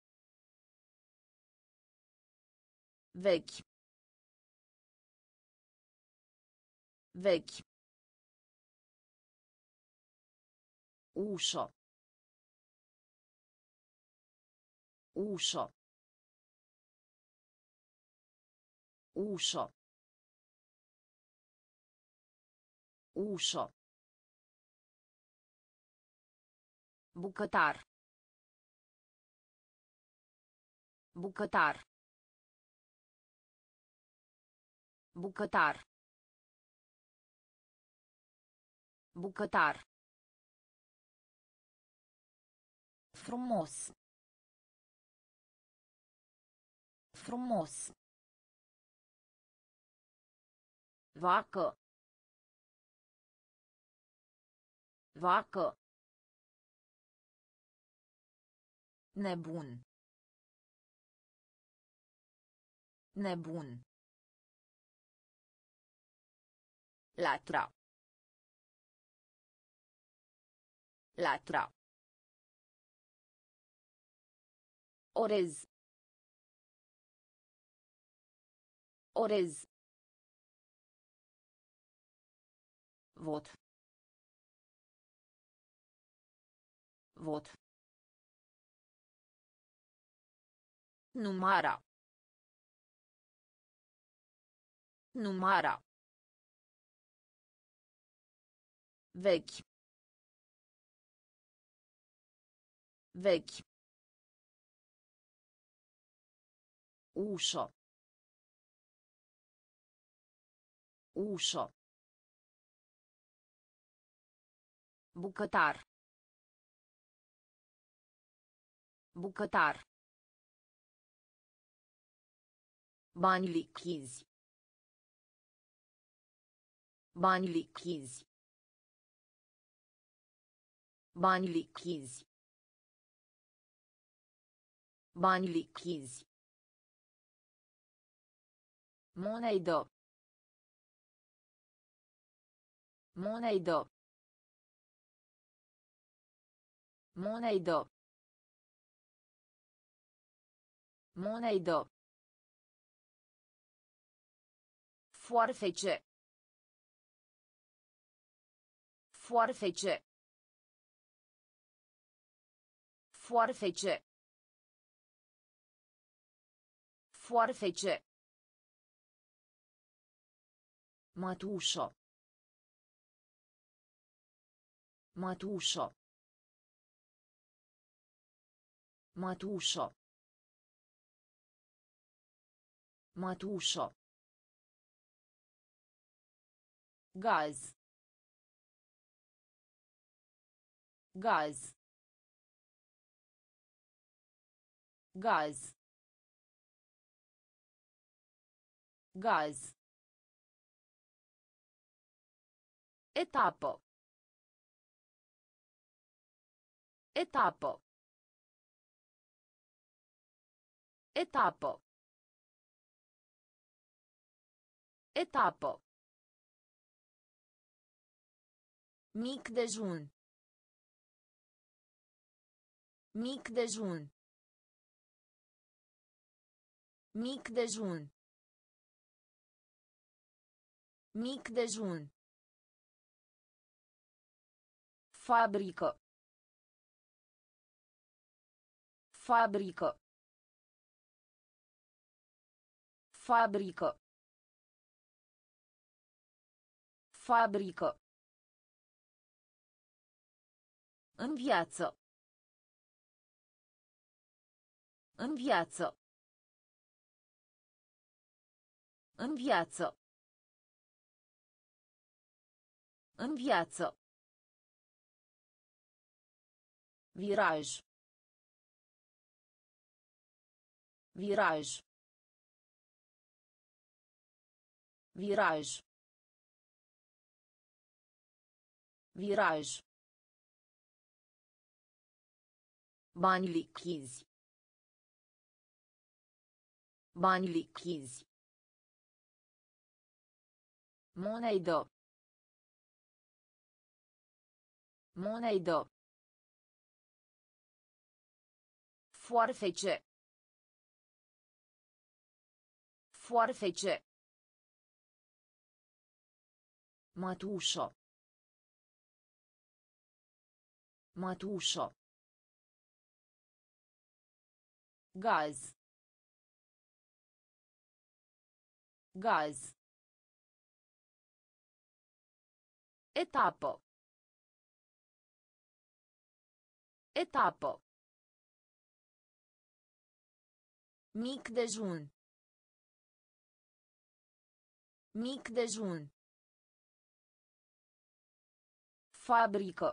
S1: Vechi. Vechi. Ușă. Ușă. Ușă. Ușă. Bucătar. Bucătar. Bucătar. Bucătar. Frumos. Frumos. Vacă. Vacă. Nebun. Nebun. Latra. Latra. Orez. Orez. Vot. Vot. Numara. Numara. Vechi. Vechi. Ușă. Ușă. Bucătar. Bucătar. Bani lichizi. Bani lichizi. Bani lichizi. Bani lichizi. Monedă. Monedă. Monedă. Monedă. Foarfece. Foarfece. Foarfece. Foarfece. Mătușă. Mătușă. Mătușă. Mătușă. Gaz. Gaz. Gaz. Gaz. Etapă. Etapă. Etapă. Etapă. Mic dejun. Mic dejun. Mic dejun. Mic dejun. Fabrică. Fabrică. Fabrică. Fabrică. În viață. În viață. În viață. În viață. Viraj. Viraj. Viraj. Viraj. Bani lichizi. Bani lichizi. Monedă. Monedă. Foarfece. Foarfece. Mătușă. Mătușă. Gaz. Gaz. Etapă. Etapă. Mic dejun. Mic dejun. Fabrică.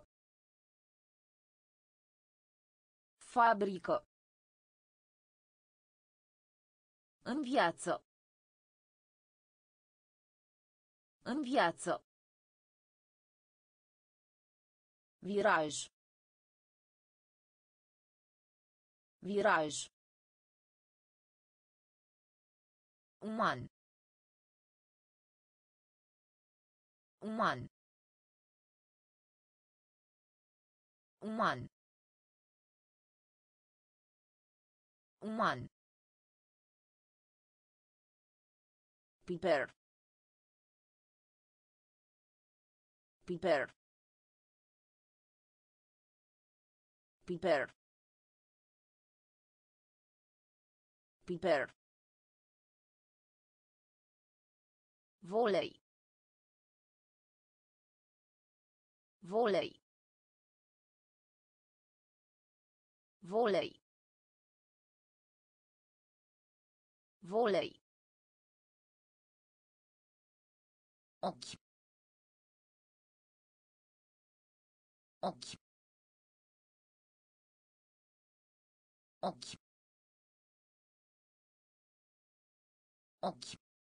S1: Fabrică. În viață. În viață. Viraj. Viraj. Uman. Uman. Uman. Uman. Piper. Piper. Piper. Piper. Volei. Volei. Volei. Volei. Ochi. Ochi. Ochi. Ochi.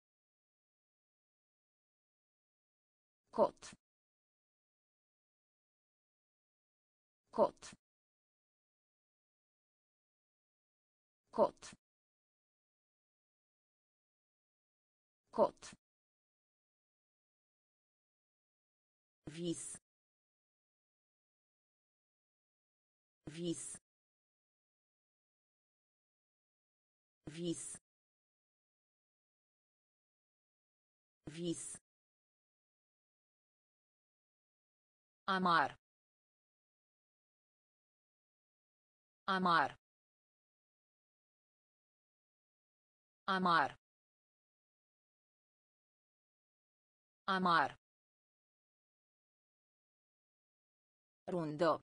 S1: Cot. Cot. Cot. Cot. Vis. Vis. Vis. Vis. Amar. Amar. Amar. Amar. Rundă.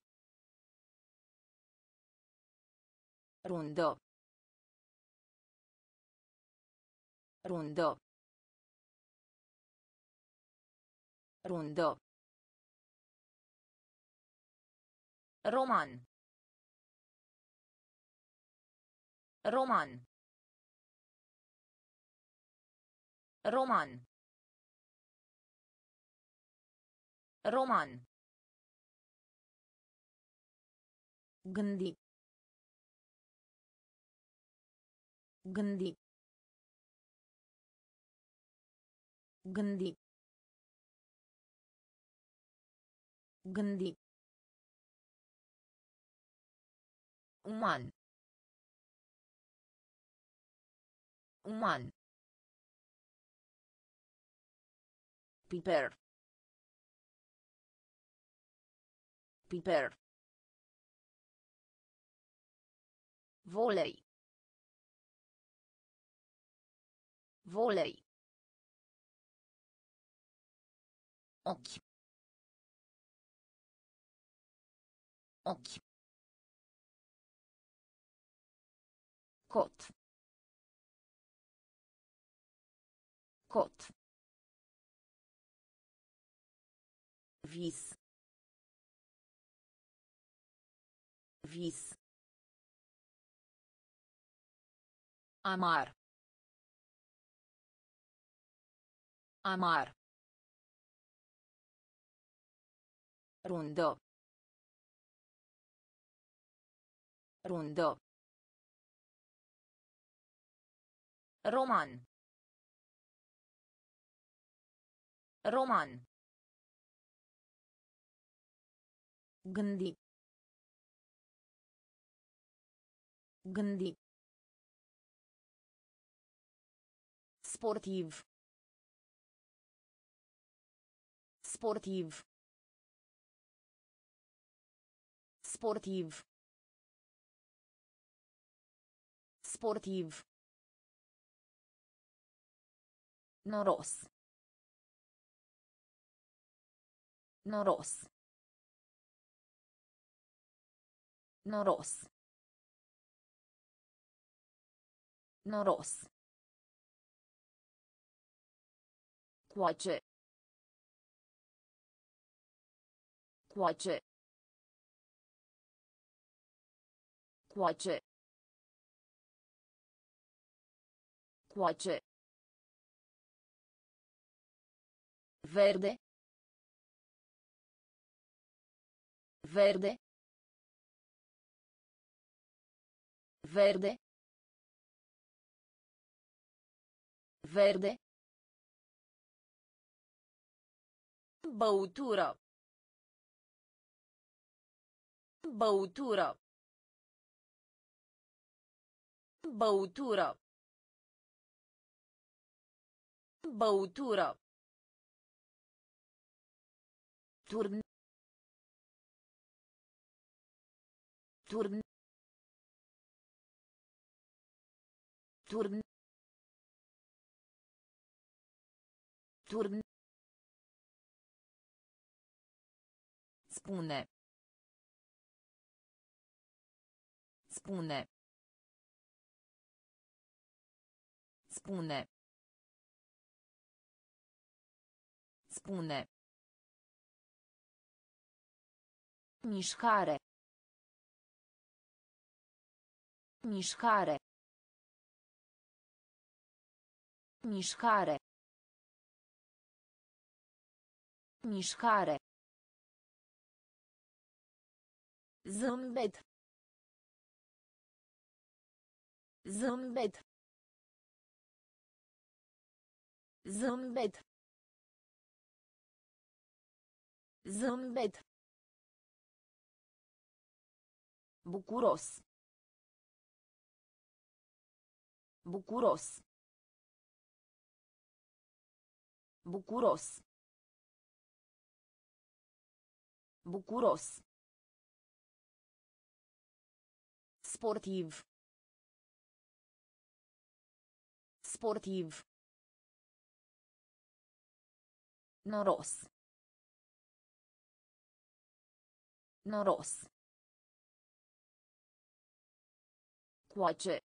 S1: Rundă. Rundă. Rundă. Roman. Roman. Roman. Roman. Gândi. Gândi. Gândi. Gândi. Uman. Uman. Piper. Piper. Volei. Volei. Ochi. Ochi. Cot. Cot. Vis. Vis. Amar. Amar. Rundă. Rundă. Roman. Roman. Gândi. Gândi. Sportiv. Sportiv. Sportiv. Sportiv. Noros. Noros. Noros. Noros. Coace. Coace. Coace. Coace. Verde. Verde. Verde. Verde. Băutură. Băutură. Băutură. Băutură. Turn. Turn. Turn. Turn. Spune. Spune. Spune. Spune. Mișcare. Mișcare. Mișcare. Mișcare. Zâmbet. Zâmbet. Zâmbet. Zâmbet. Bucuros. Bucuros. Bucuros. Bucuros. Sportiv. Sportiv. Noros. Noros. Coace.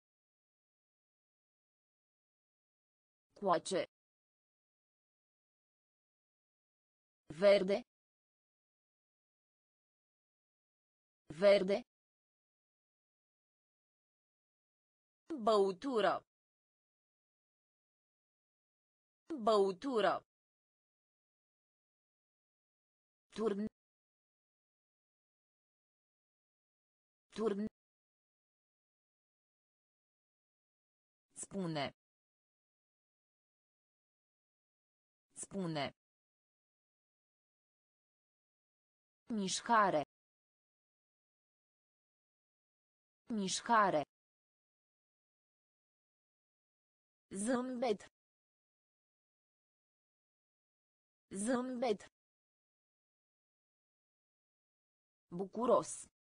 S1: Coace. Verde. Verde. Băutură. Băutură. Turn. Turn. Spune. Spune. Mișcare. Mișcare. Zâmbet. Zâmbet. Bucuros.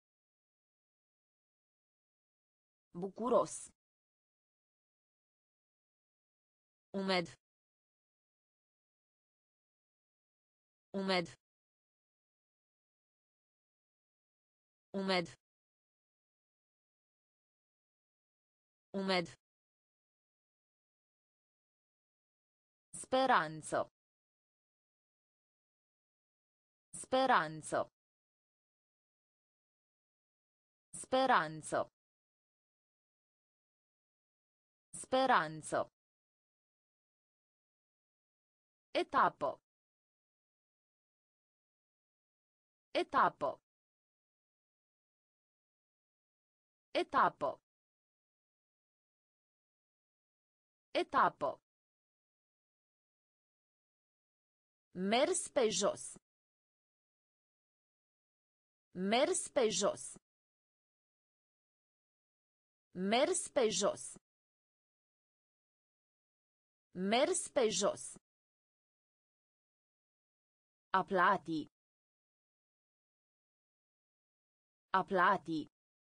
S1: Bucuros. Umed. Umed. Umed. Umed. Speranță. Speranță. Speranță. Speranță. Etapă. Etapă. Etapă. Etapă. Mers pe jos. Mers pe jos. Mers pe jos. Mers pe jos. Aplati. Aplati.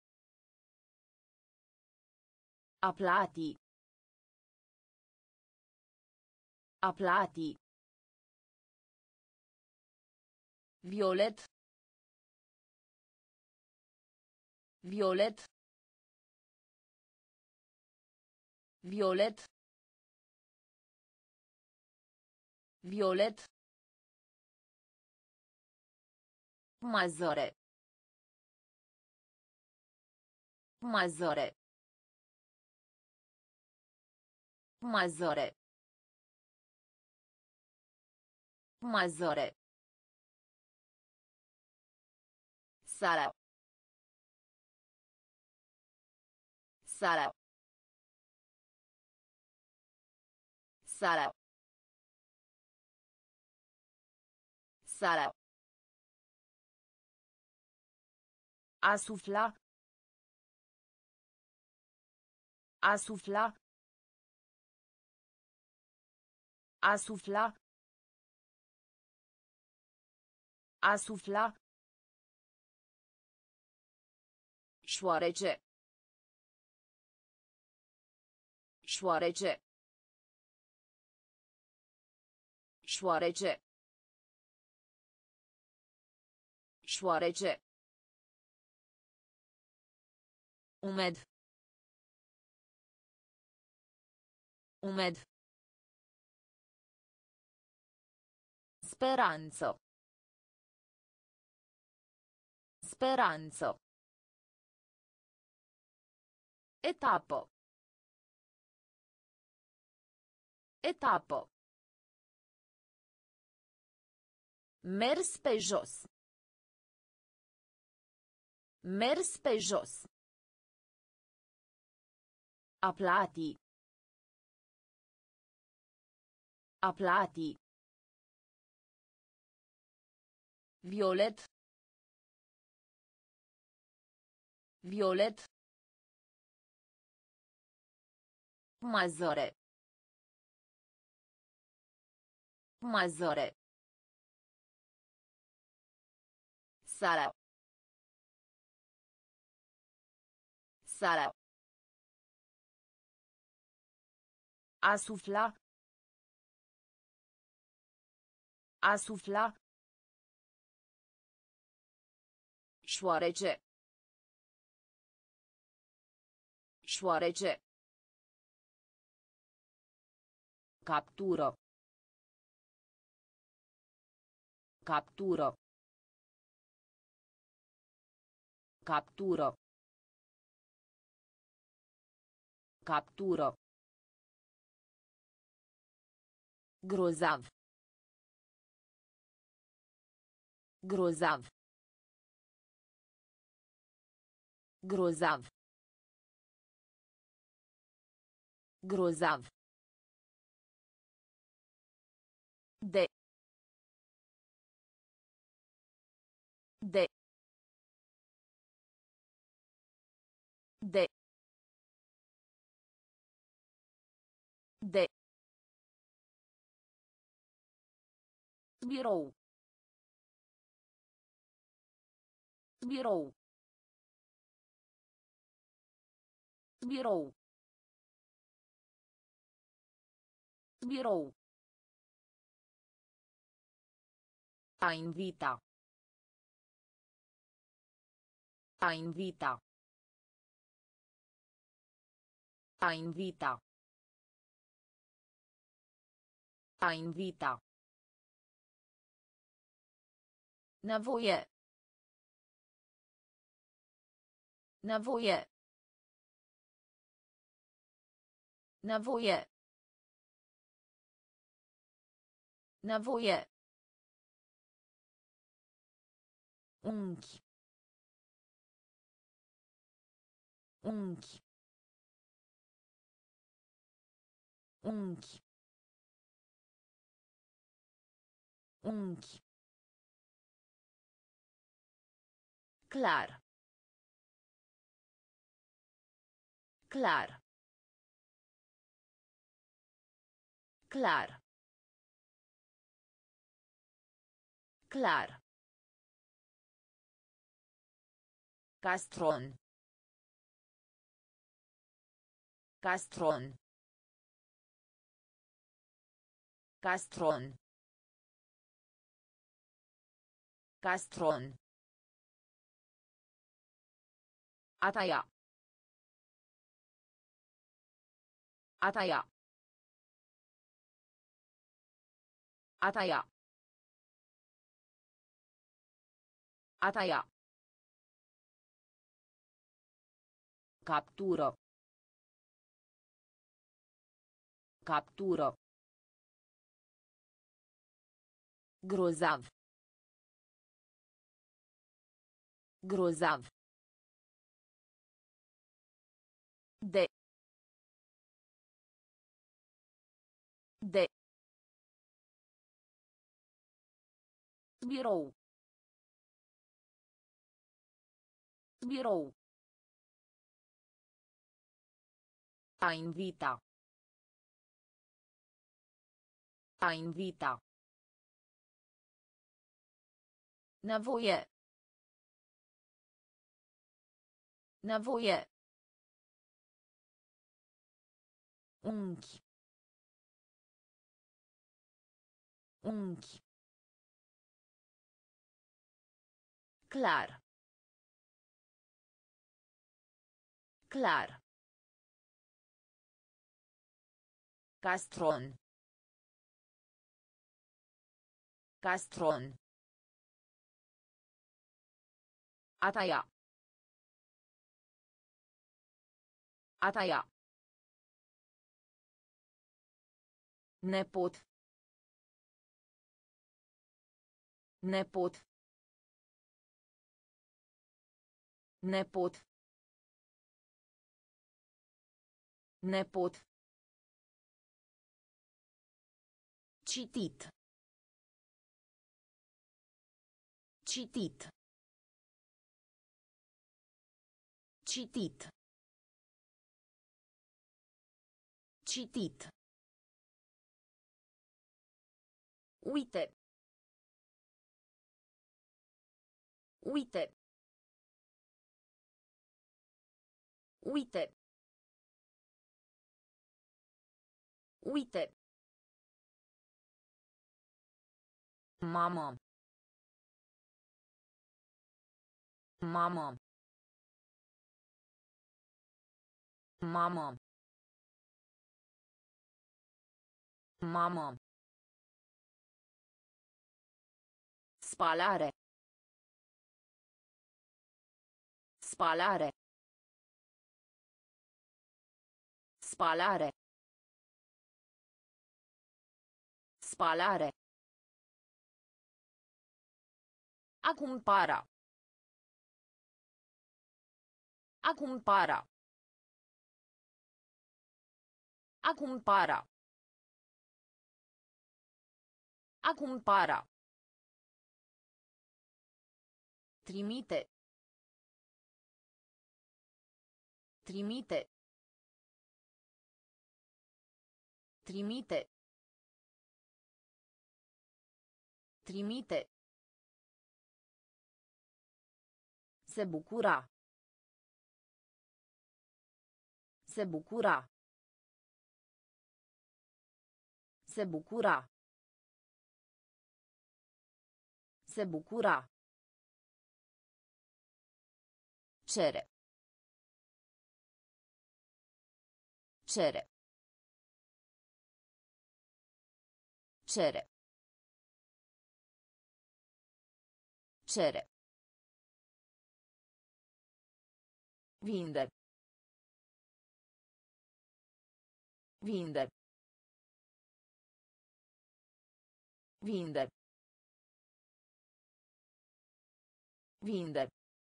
S1: Aplati. Aplati. Violet. Violet. Violet. Violet. Mazăre. Mazăre. Mazăre. Mazăre. Sara. Sara. Sara. Sara. A sufla. A sufla. A sufla. A sufla. Șoarece. Șoarece. Șoarece. Șoarece. Umed. Umed. Speranță. Speranță. Etapă. Etapă. Mers pe jos. Mers pe jos. Aplati. Aplati. Violet. Violet. Mazăre. Mazăre. Sala. Sala. A sufla. A sufla. Șoarece. Șoarece. Captură. Captură. Captură. Captură. Grozav. Grozav. Grozav. Grozav. De. De. De. De. Birou. Birou. Birou. Birou. A invita. A invita. A invita. A invita. Nevoie. Nevoie. Nevoie. Nevoie. Unchi. Unchi. Unchi. Unchi. Clar. Clar. Clar. Clar. Castron. Castron. Castron. Castron. A taia. A taia. A taia. A taia. Captură. Captură. Grozav. Grozav. De. De. Birou. Birou. A invita. A invita. Nevoie. Nevoie. Unchi. Unchi. Clar. Clar. Castron. Castron. A taia. A taia. Nepot. Nepot. Nepot. Nepot. Citit. Citit. Citit. Citit. Uite. Uite. Uite. Uite. Mamă. Mamă. Mamă. Mamă. Spalare. Spalare. Spalare. Spalare. A cumpăra. A cumpăra. A cumpăra. A cumpăra. Trimite. Trimite. Trimite. Trimite. Se bucura. Se bucura. Se bucura. Se bucura. Cere. Cere. Cere. Cere. Vinde. Vinde. Vinde. Vinde.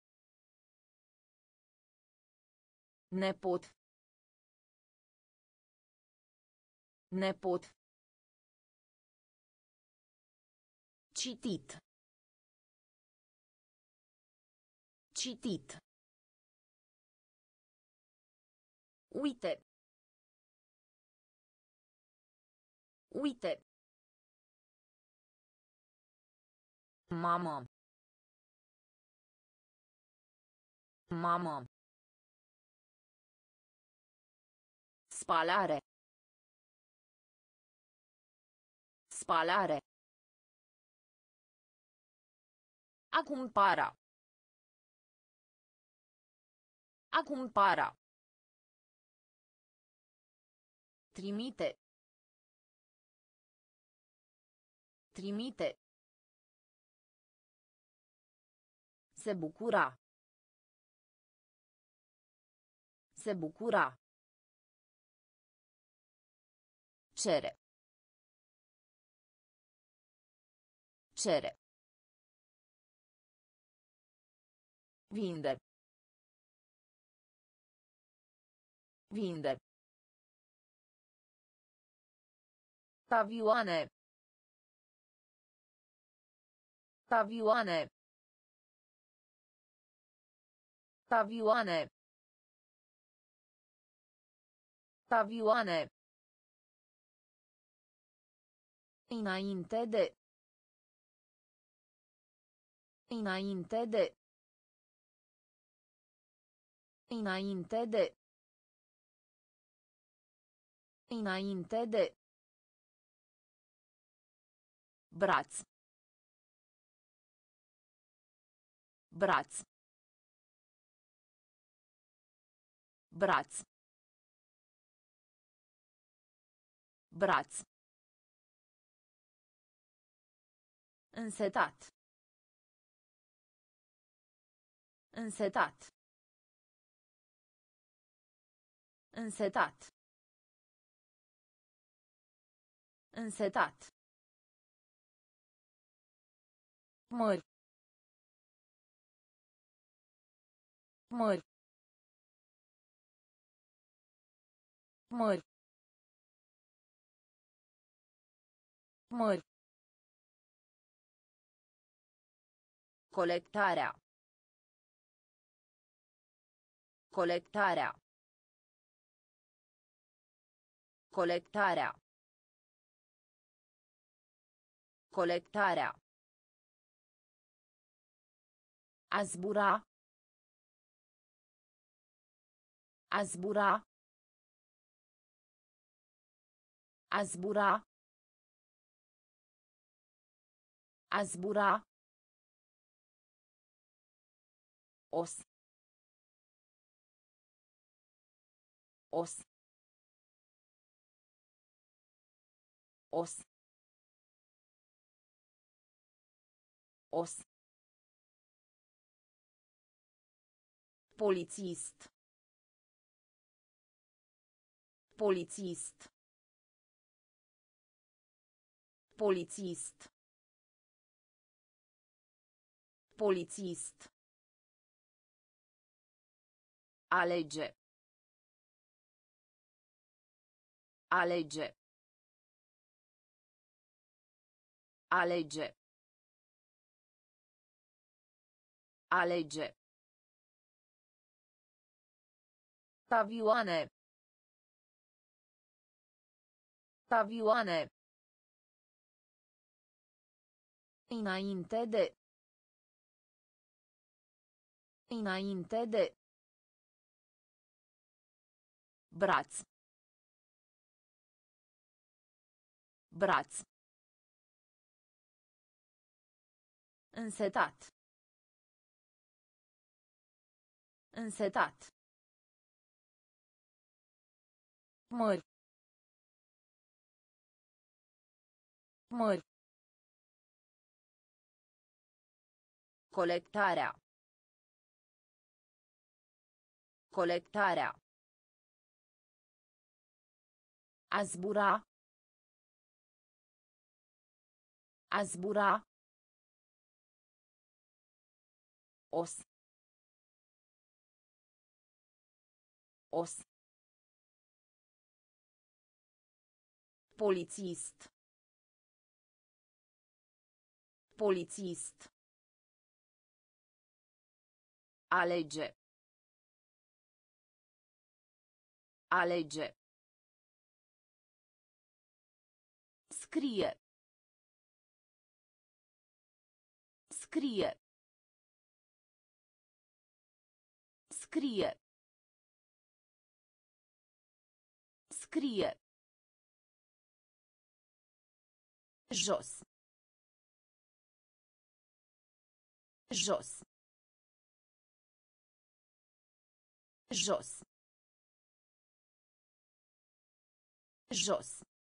S1: Nepot. Nepot. Citit. Citit. Uite. Uite. Mamă. Mamă. Spalare. Spalare. A cumpăra. A cumpăra. Trimite. Trimite. Se bucura. Se bucura. Cere. Cere. Vinde. Vinde. Tavioane. Tavioane. Tavioane. Tavioane. Înainte de. Înainte de. Înainte de. Înainte de. Braț. Braț. Braț. Braț. Însetat. Însetat. Însetat. Însetat. Mări. Mări. Mări. Mări. Colectarea. Colectarea. Colectarea. Colectarea. A zbura. A zbura. A zbura. A zbura. Os. Os. Os. Os. Polițist. Polițist. Polițist. Polițist. Alege. Alege. Alege. Alege. Avioane. Avioane. Înainte de. Înainte de. Braț. Braț. Însetat. Însetat. Mări. Mări. Colectarea. Colectarea. A zbura. A zbura. Os. Os. Polițist. Polițist. Alege. Alege. Scrie. Scrie. Scrie. Scrie. Jos. Jos. Jos. Jos.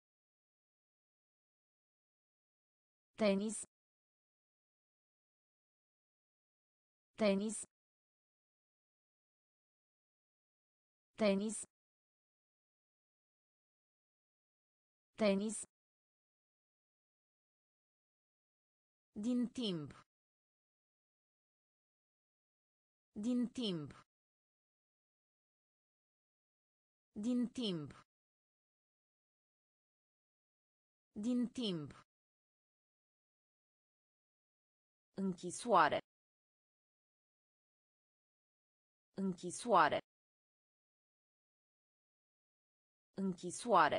S1: Tenis. Tenis. Tenis. Tenis. Din timp. Din timp. Din timp. Din timp. Închisoare. Închisoare. Închisoare.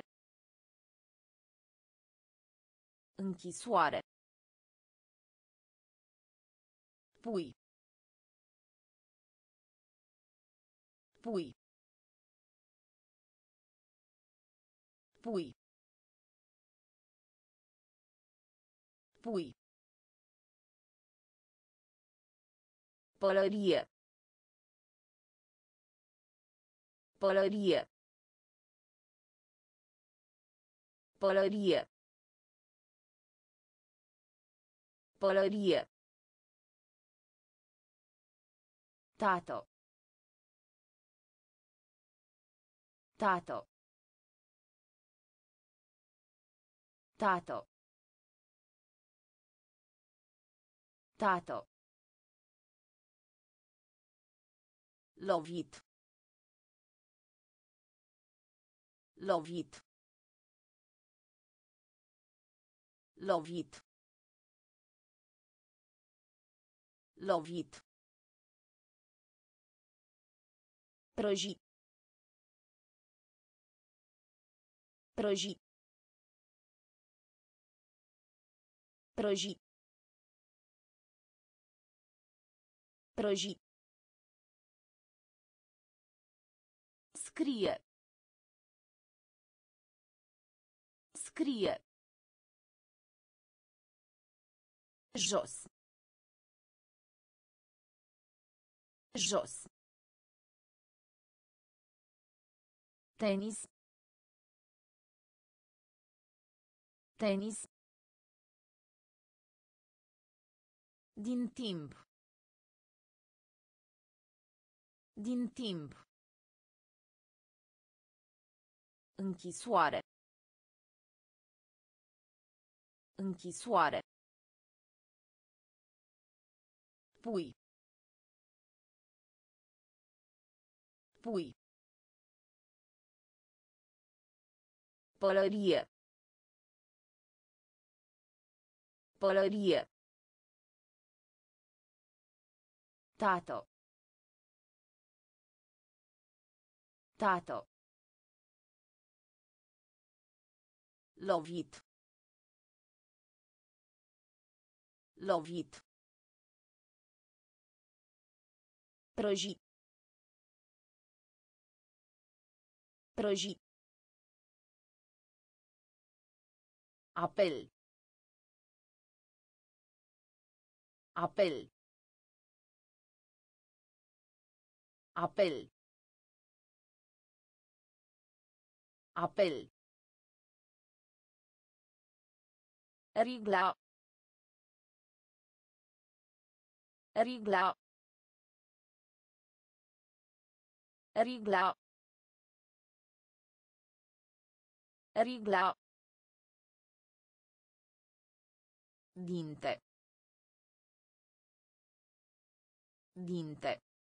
S1: Închisoare. Pui. Pui. Pui. Pui. Pălărie. Pălărie. Pălărie. Pălărie. Tato. Tato. Tato. Tato. Lovit. Lovit. Lovit. Lovit. Prăji. Prăji. Prăji. Prăji. Scrie. Scrie. Jos. Jos. Tenis. Tenis. Din timp. Din timp. Închisoare. Închisoare. Pui. Pui. Pălărie. Pălărie. Tato. Tato. Lovit. Lovit. Prăji. Prăji. Apel. Apel. Apel. Apel. Rigla. Rigla. Rigla. Rigla. Dinte. Dinte.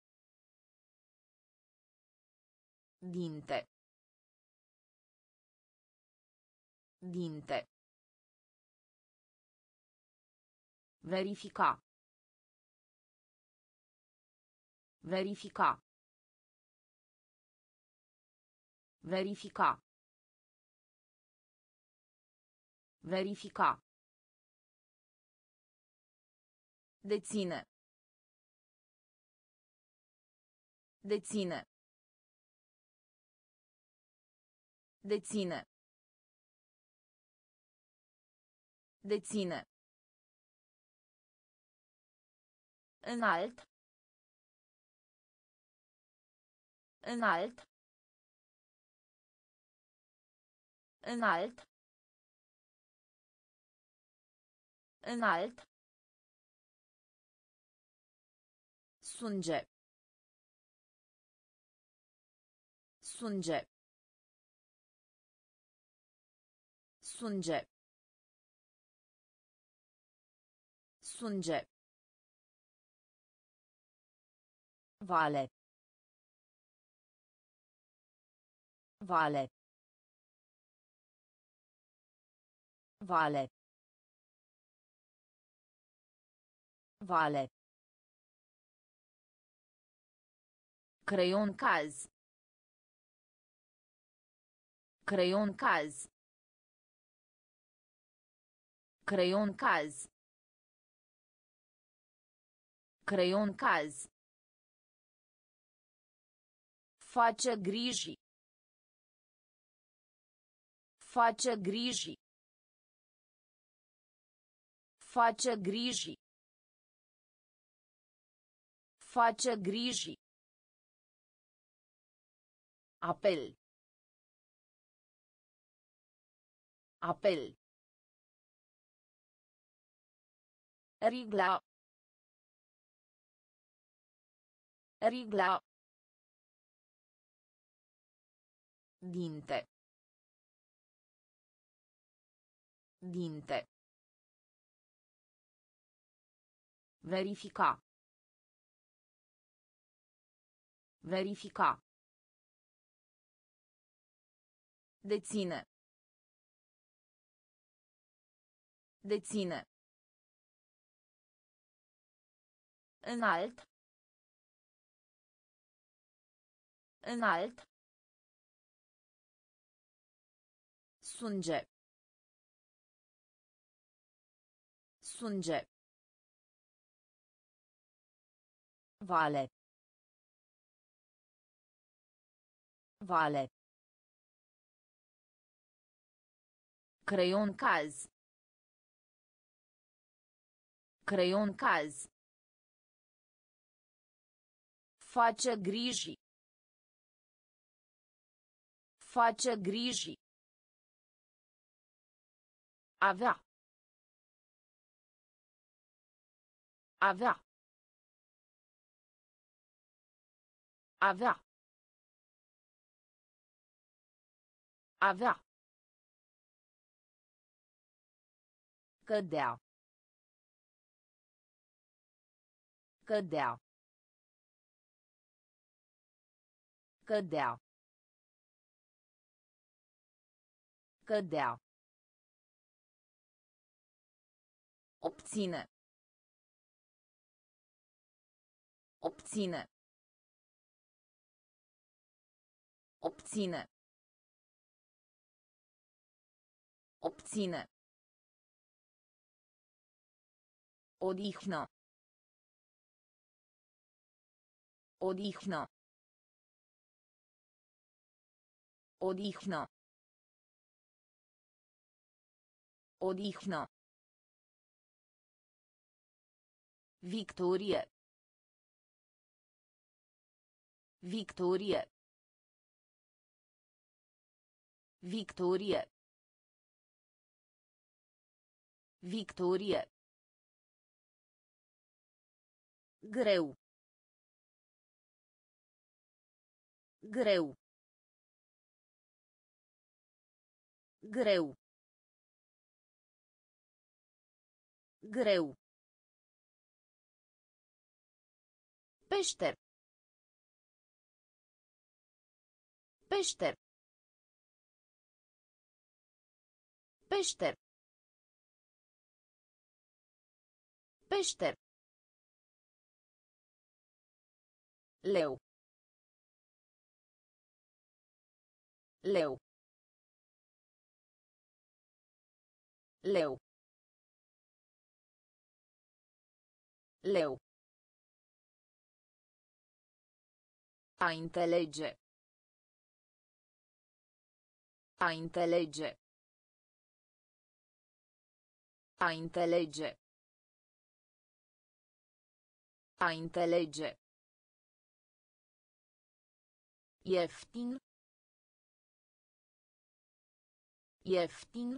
S1: Dinte. Dinte. Verifica. Verifica. Verifica. Verifica. Deține. Deține. Deține. Deține. Înalt. Înalt. Înalt. Înalt. Sunge. Sunge. Sunge. Sunge. Vale. Vale. Vale. Vale. Creion caz. Creion caz. Creion caz. Creion caz. Face griji. Face griji. Face griji. Face griji. Apel. Apel. Rigla. Rigla. Dinte. Dinte. Verifica. Verifica. Deține. Deține. Înalt. Înalt. Sânge. Sânge. Vale. Vale. Creion caz. Creion caz. Face griji. Face griji. Avea. Avea. Avea. Avea. Cădea. Cădea. Cădea. Cădea. Obține. Obține. Obține. Obține. Odihnă. Odihnă. Odihnă. Odihnă. Victorie. Victorie. Victorie. Victorie. Greu. Greu. Greu. Greu. Peșter. Peșter. Peșter. Peșter. Leu. Leu. Leu. Leu. A înțelege. A înțelege. A înțelege. A înțelege. Ieftin. Ieftin.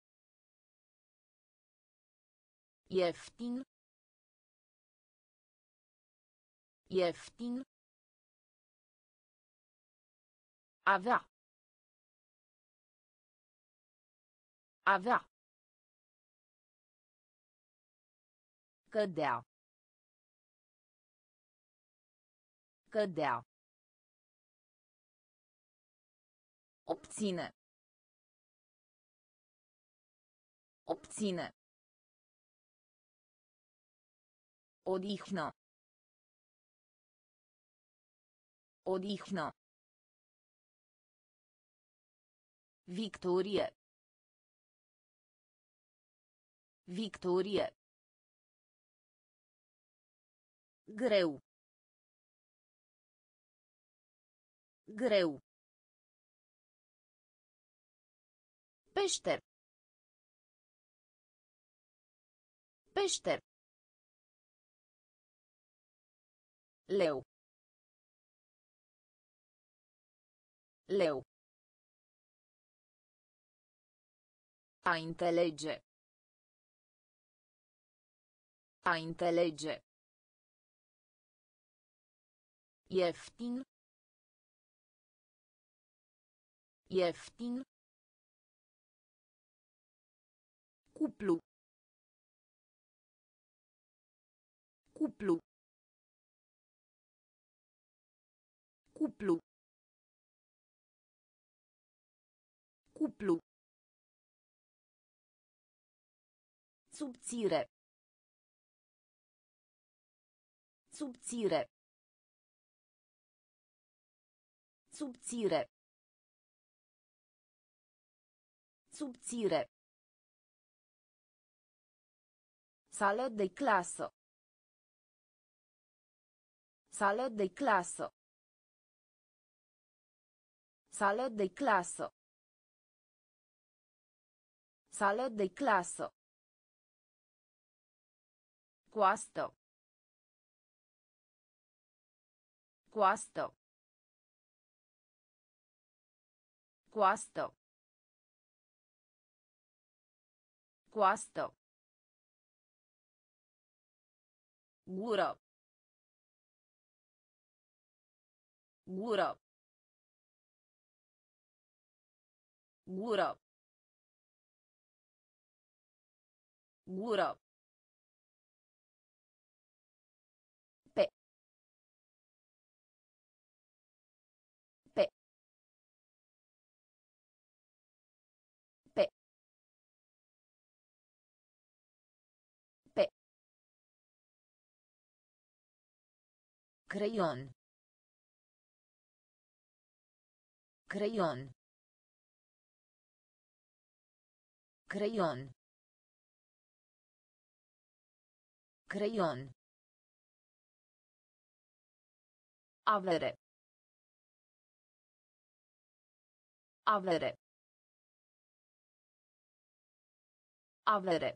S1: Ieftin. Ieftin. Avea. Avea. Cădea. Cădea. Obține. Obține. Odihnă. Odihnă. Victorie. Victorie. Greu. Greu. Peșter. Peșter. Leu. Leu. A înțelege. A înțelege. Ieftin. Ieftin. Cuplu. Cuplu. Cuplu. Cuplu. Subțire. Subțire. Subțire. Subțire. Sală de clasă. Sală de clasă. Sală de clasă. Sală de clasă. Coastă. Coastă. Coastă. Coastă. Gură. Gură. Gură. Gură. Pe. Pe. Pe. Pe. Creion. Creion. Creion. Creion. Avere. Avere. Avere.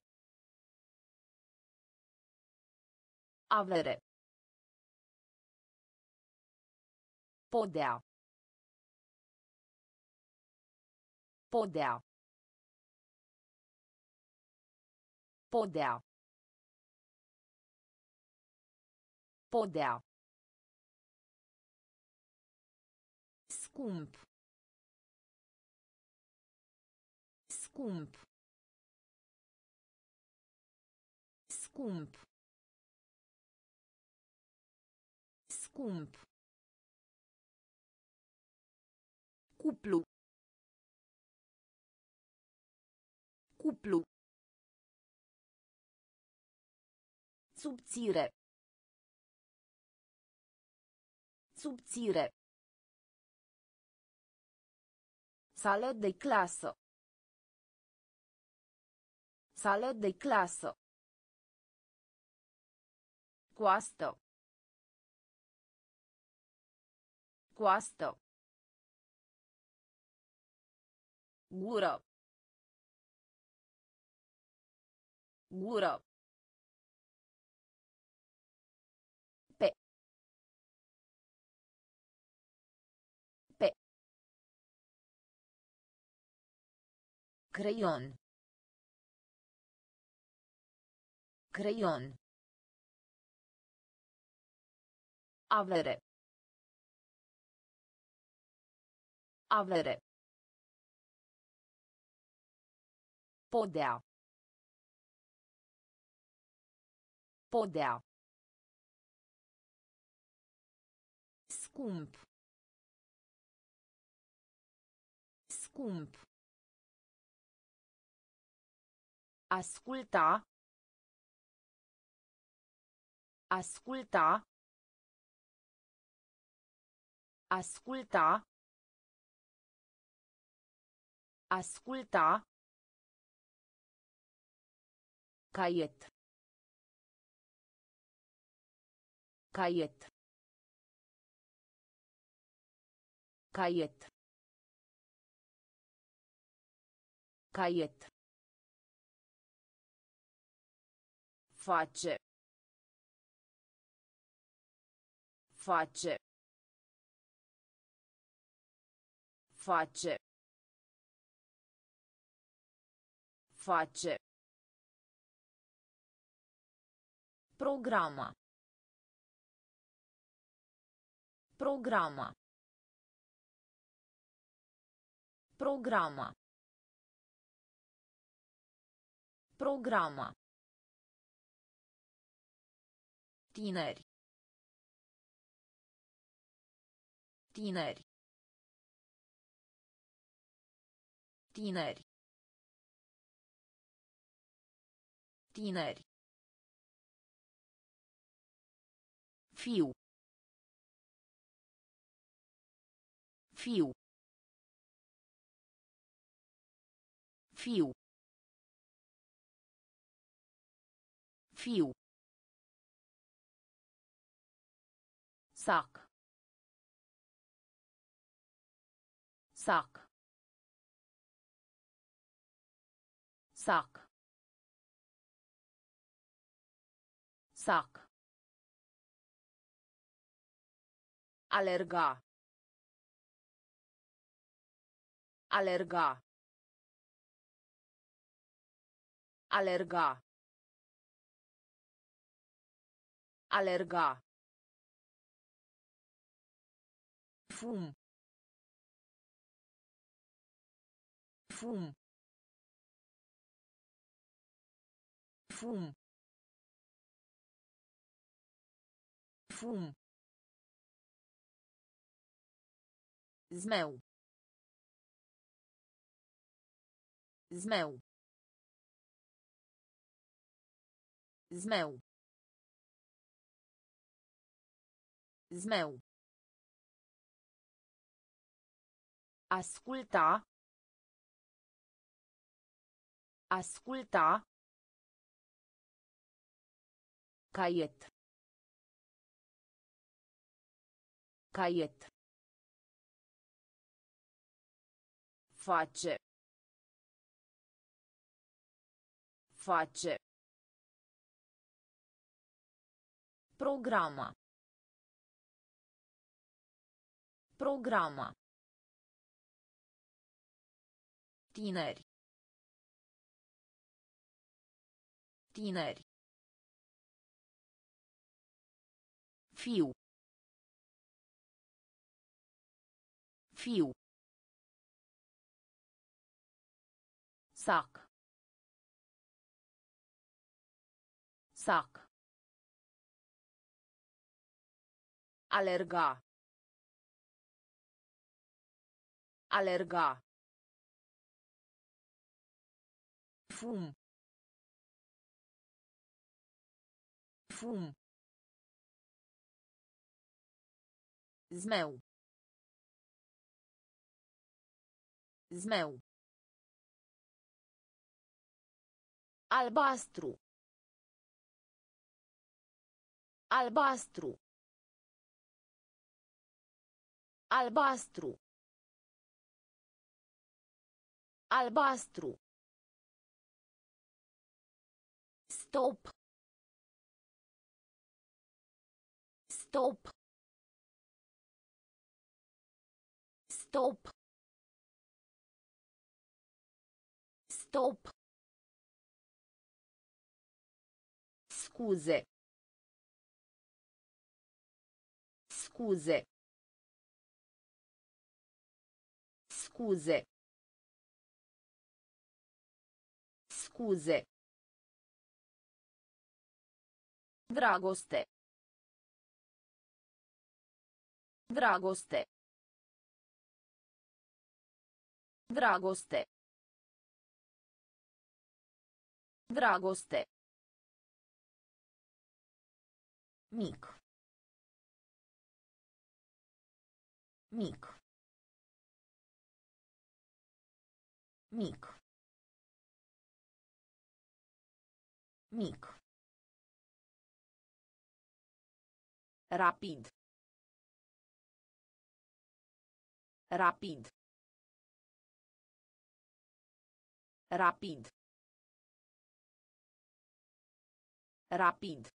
S1: Avere. Podea. Podea. Podea. Podea. Scump. Scump. Scump. Scump. Cuplu. Cuplu. Subțire. Subțire. Sală de clasă. Sală de clasă. Coastă. Coastă. Gură. Gură. Pe. Pe. Creion. Creion. Avere. Avere. Podea. Podea. Scump. Scump. Asculta. Asculta. Asculta. Asculta. Caiet. Caiet. Caiet. Caiet. Face. Face. Face. Face. Programa. Programa. Programa. Programa. Tineri. Tineri. Tineri. Tineri. Fiu. Fiu. Fiu. Fiu. Sac. Sac. Sac. Sac. Alerga. Alerga. Alerga. Alerga. Fum. Fum. Fum. Fum. Zmeu. Zmeu. Zmeu. Zmeu. Asculta. Asculta. Caiet. Caiet. Face. Face. Programa. Programa. Tineri. Tineri. Fiu. Fiu. Sac. Sac. Alerga. Alerga. Fum. Fum. Zmeu. Zmeu. Albastru. Albastru. Albastru. Albastru. Stop. Stop. Stop. Stop. Scuze. Scuze. Scuze. Scuze. Dragoste. Dragoste. Dragoste. Dragoste. Mic. Mic. Mic. Mic. Rapid. Rapid. Rapid. Rapid.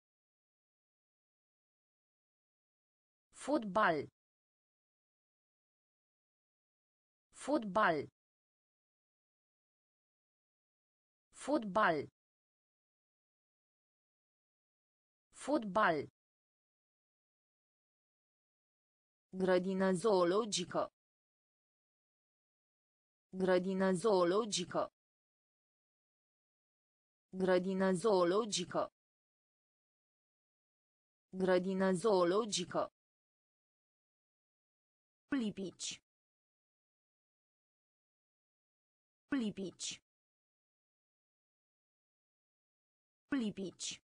S1: Fotbal. Fotbal. Fotbal. Fotbal. Grădină zoologică. Grădină zoologică. Grădină zoologică. Grădină zoologică. Lipici. Lipici. Lipici.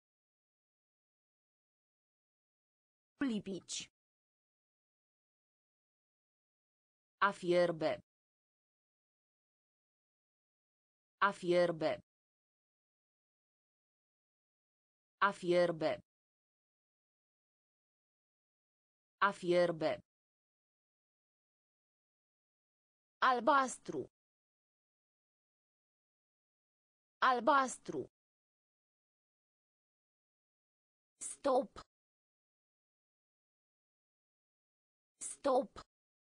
S1: Lipici. A fierbe. A fierbe. A fierbe. A fierbe. Albastru. Albastru. Stop. Stop.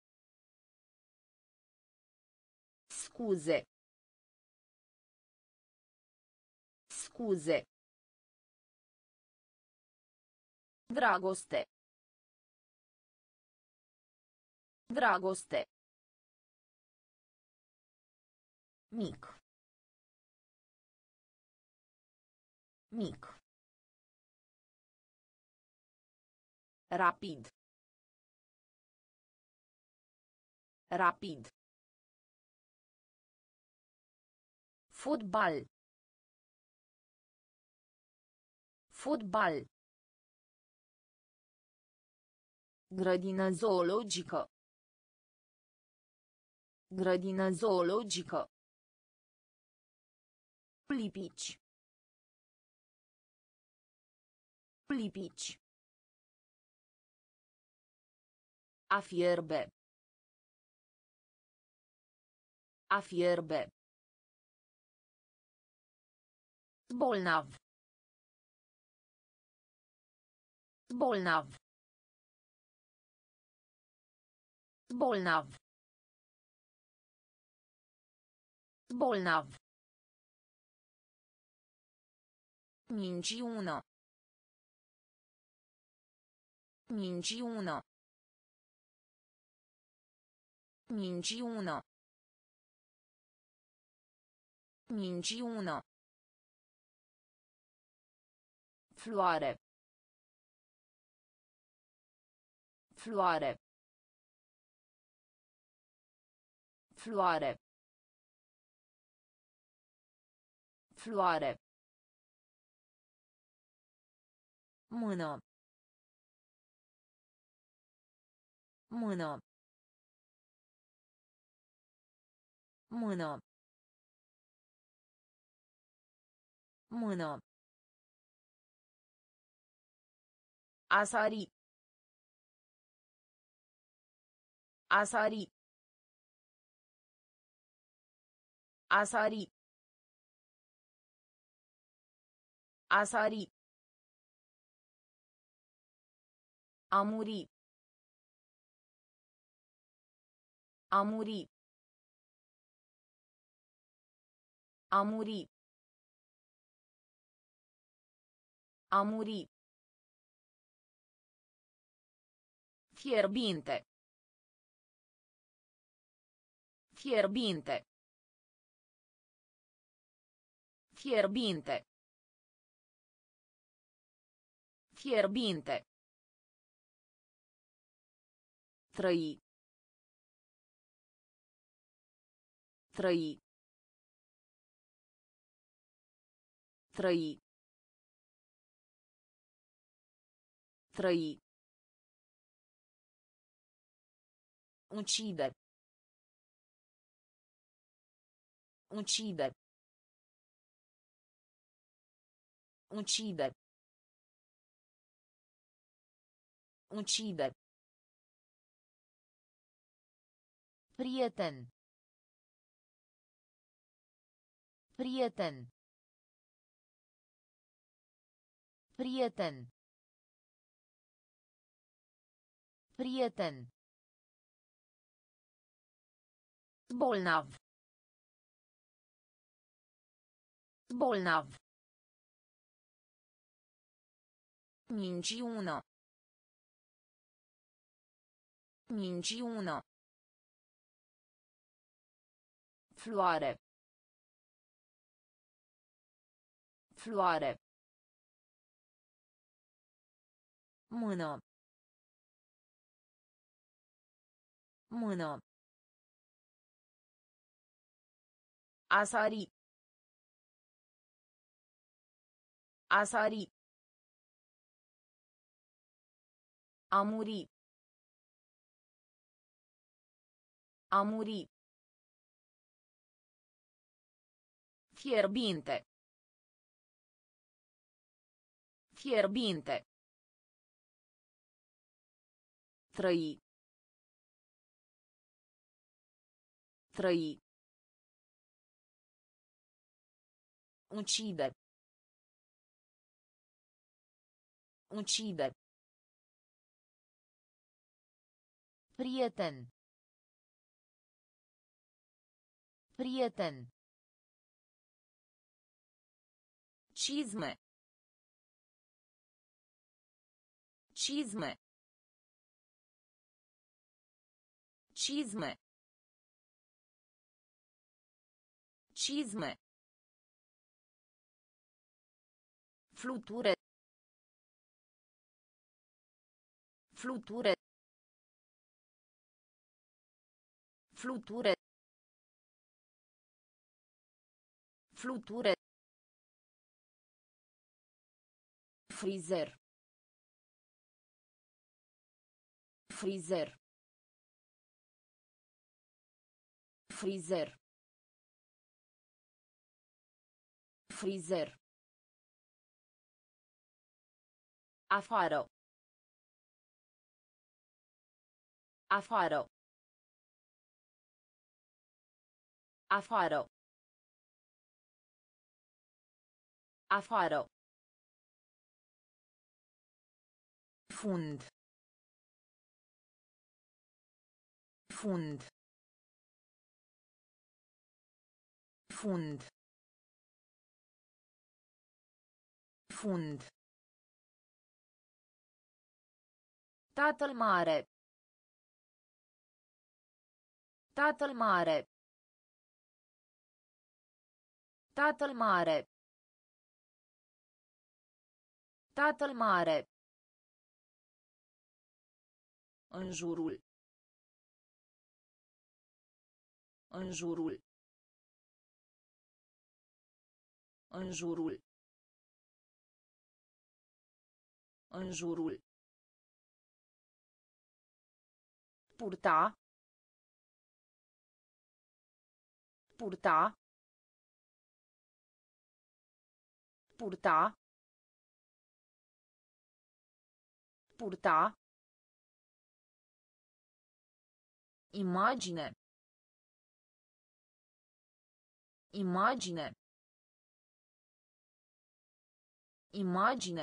S1: Scuze. Scuze. Dragoste. Dragoste. Mic. Mic. Rapid. Rapid. Fotbal. Fotbal. Grădină zoologică. Grădină zoologică. Lipici. Lipici. A fierbe. A fierbe. Bolnav. Bolnav. Bolnav. Bolnav. Minciună. Minciună. Minciună. Minciună. Floare. Floare. Floare. Floare. Mână. Mână. Mână. Mână. A sari. A sari. A sari. A sari. A muri. A muri. A muri. A muri. Fierbinte. Fierbinte. Fierbinte. Fierbinte. Trăi. Trăi. Trăi. Trăi. Uccide. Uccide. Uccide. Uccide. Prieten. Prieten. Prieten. Prieten. Bolnav. Bolnav. Minciună. Minciună. Floare. Floare. Mână. Mână. A sari. A sari. A muri. A muri. Fierbinte. Fierbinte. Trăi. Trăi. Uccide. Uccide. Prieten. Prieten. Cizme. Cizme. Cizme. Cizme. Fluture. Fluture. Fluture. Fluture. Frizer. Frizer. Frizer. Frizer. Afară. Afară. Afară. Afară. Fund. Fund. Fund. Fund. Tatăl mare. Tatăl mare. Tatăl mare. Tatăl mare. În jurul. În jurul. În jurul. În jurul. Purta. Purta. Purta. Purta. Imagine. Imagine. Imagine.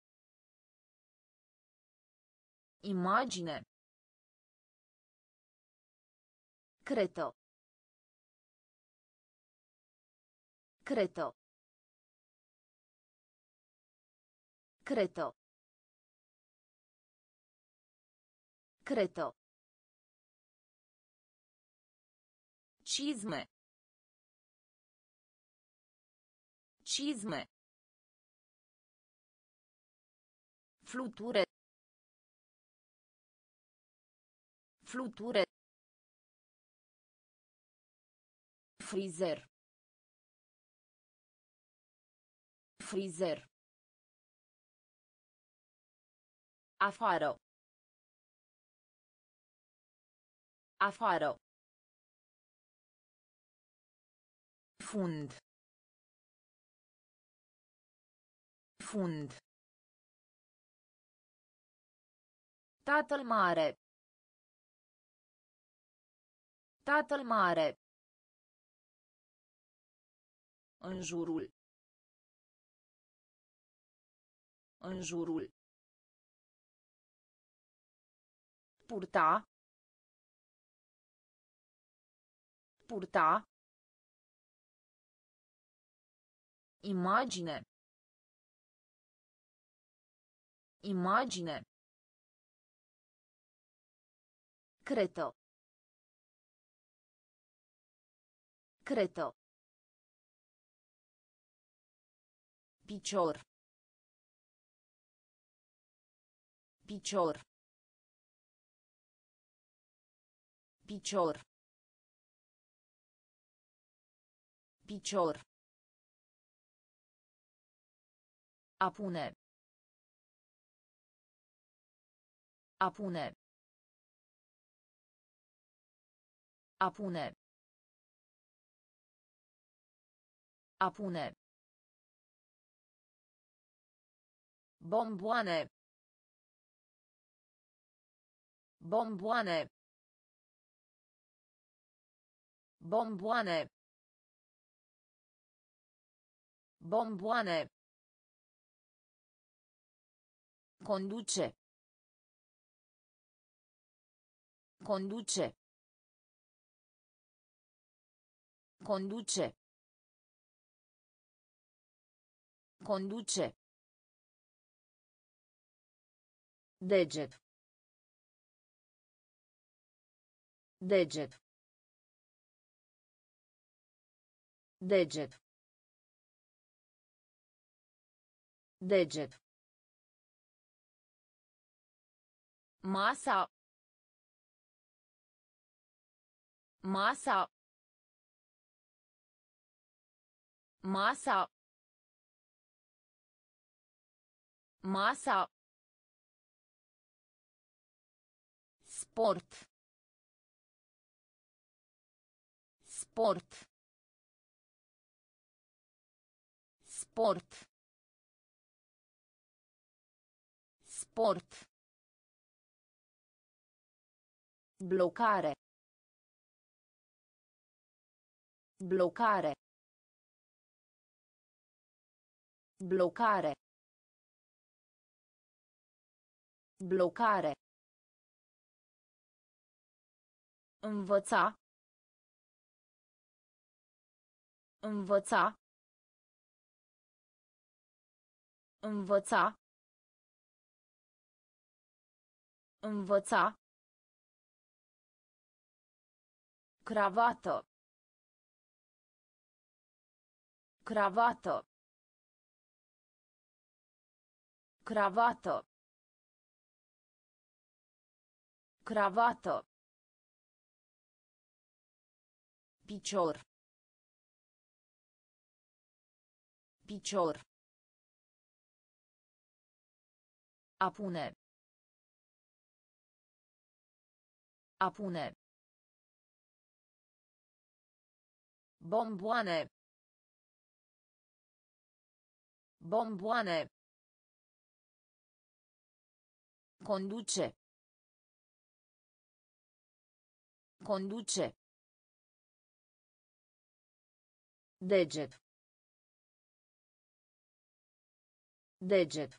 S1: Imagine. Creto. Creto. Creto. Creto. Cizme. Cizme. Fluture. Fluture. Frizer. Frizer. Afară. Afară. Fund. Fund. Tatăl mare. Tatăl mare. În jurul. În jurul. Purta. Purta. Imagine. Imagine. Creto. Creto. Picior. Picior. Picior. Picior. A pune. A pune. A pune. A pune. Bomboane. Bomboane. Bomboane. Bomboane. Conduce. Conduce. Conduce. Conduce. Deget. Deget. Deget. Deget. Masa. Masa. Masa. Masa. Sport. Sport. Sport. Sport. Blocare. Blocare. Blocare. Blocare. Învăța. Învăța. Învăța. Învăța. Cravată. Cravată. Cravată. Cravată. Picior. Picior. A pune. A pune. Bomboane. Bomboane. Conduce. Conduce. Deget. Deget.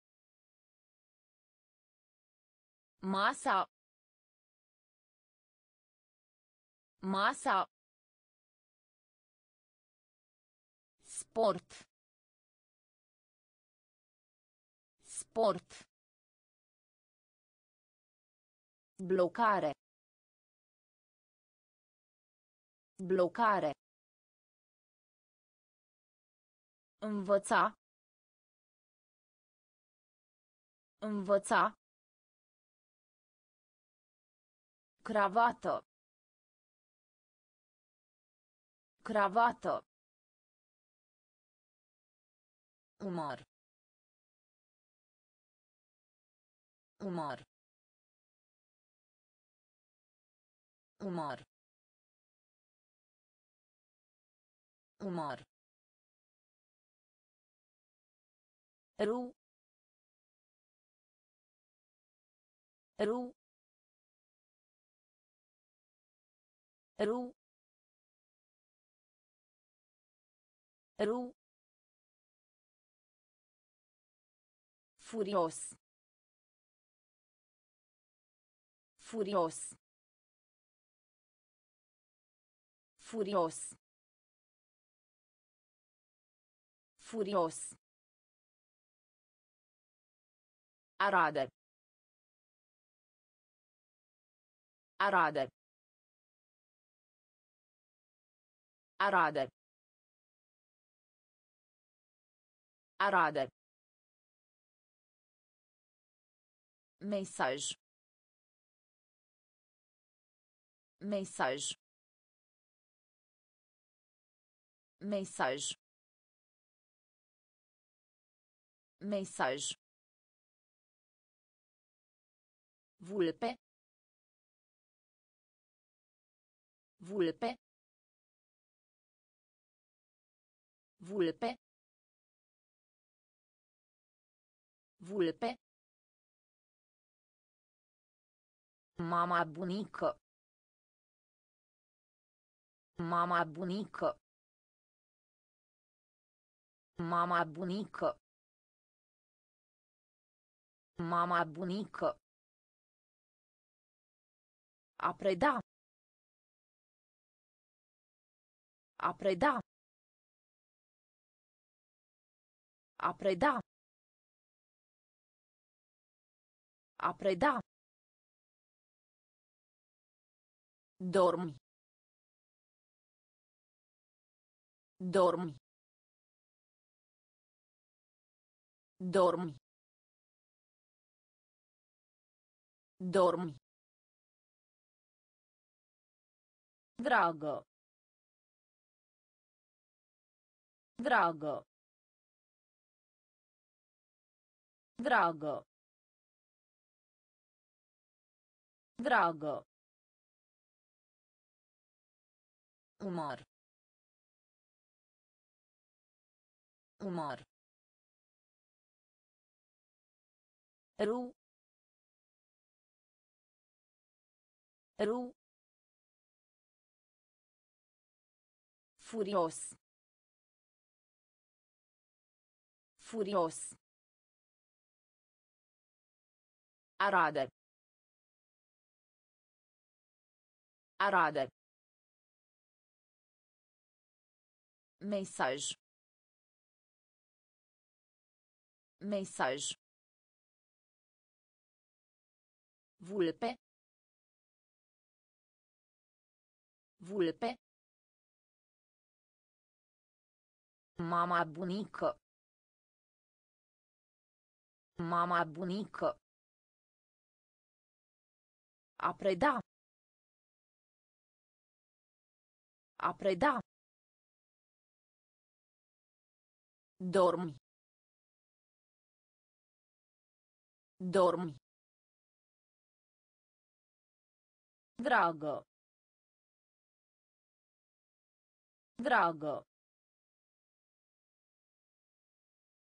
S1: Masa. Masa. Sport. Sport. Blocare. Blocare. Învăța. Învăța. Cravată. Cravată. Umăr. Umăr. Umăr. Umăr. Ru. Ru. Ru. Ru. Furios. Furios. Furios. Furios. Arade. Arade. Arade. Arată. Mesaj. Mesaj. Mesaj. Mesaj. Vulpe. Vulpe. Vulpe. Vulpe. Mama bunică. Mama bunică. Mama bunică. Mama bunică. A preda. A preda. A preda. A preda. Dormi. Dormi. Dormi. Dormi. Dragă. Dragă. Dragă. Dragă. Umăr. Umăr. Ru. Ru. Furios. Furios. Arată. Arată. Mesaj. Mesaj. Vulpe. Vulpe. Mama bunică. Mama bunică. A preda. A preda. Dormi. Dormi. Dragă. Dragă.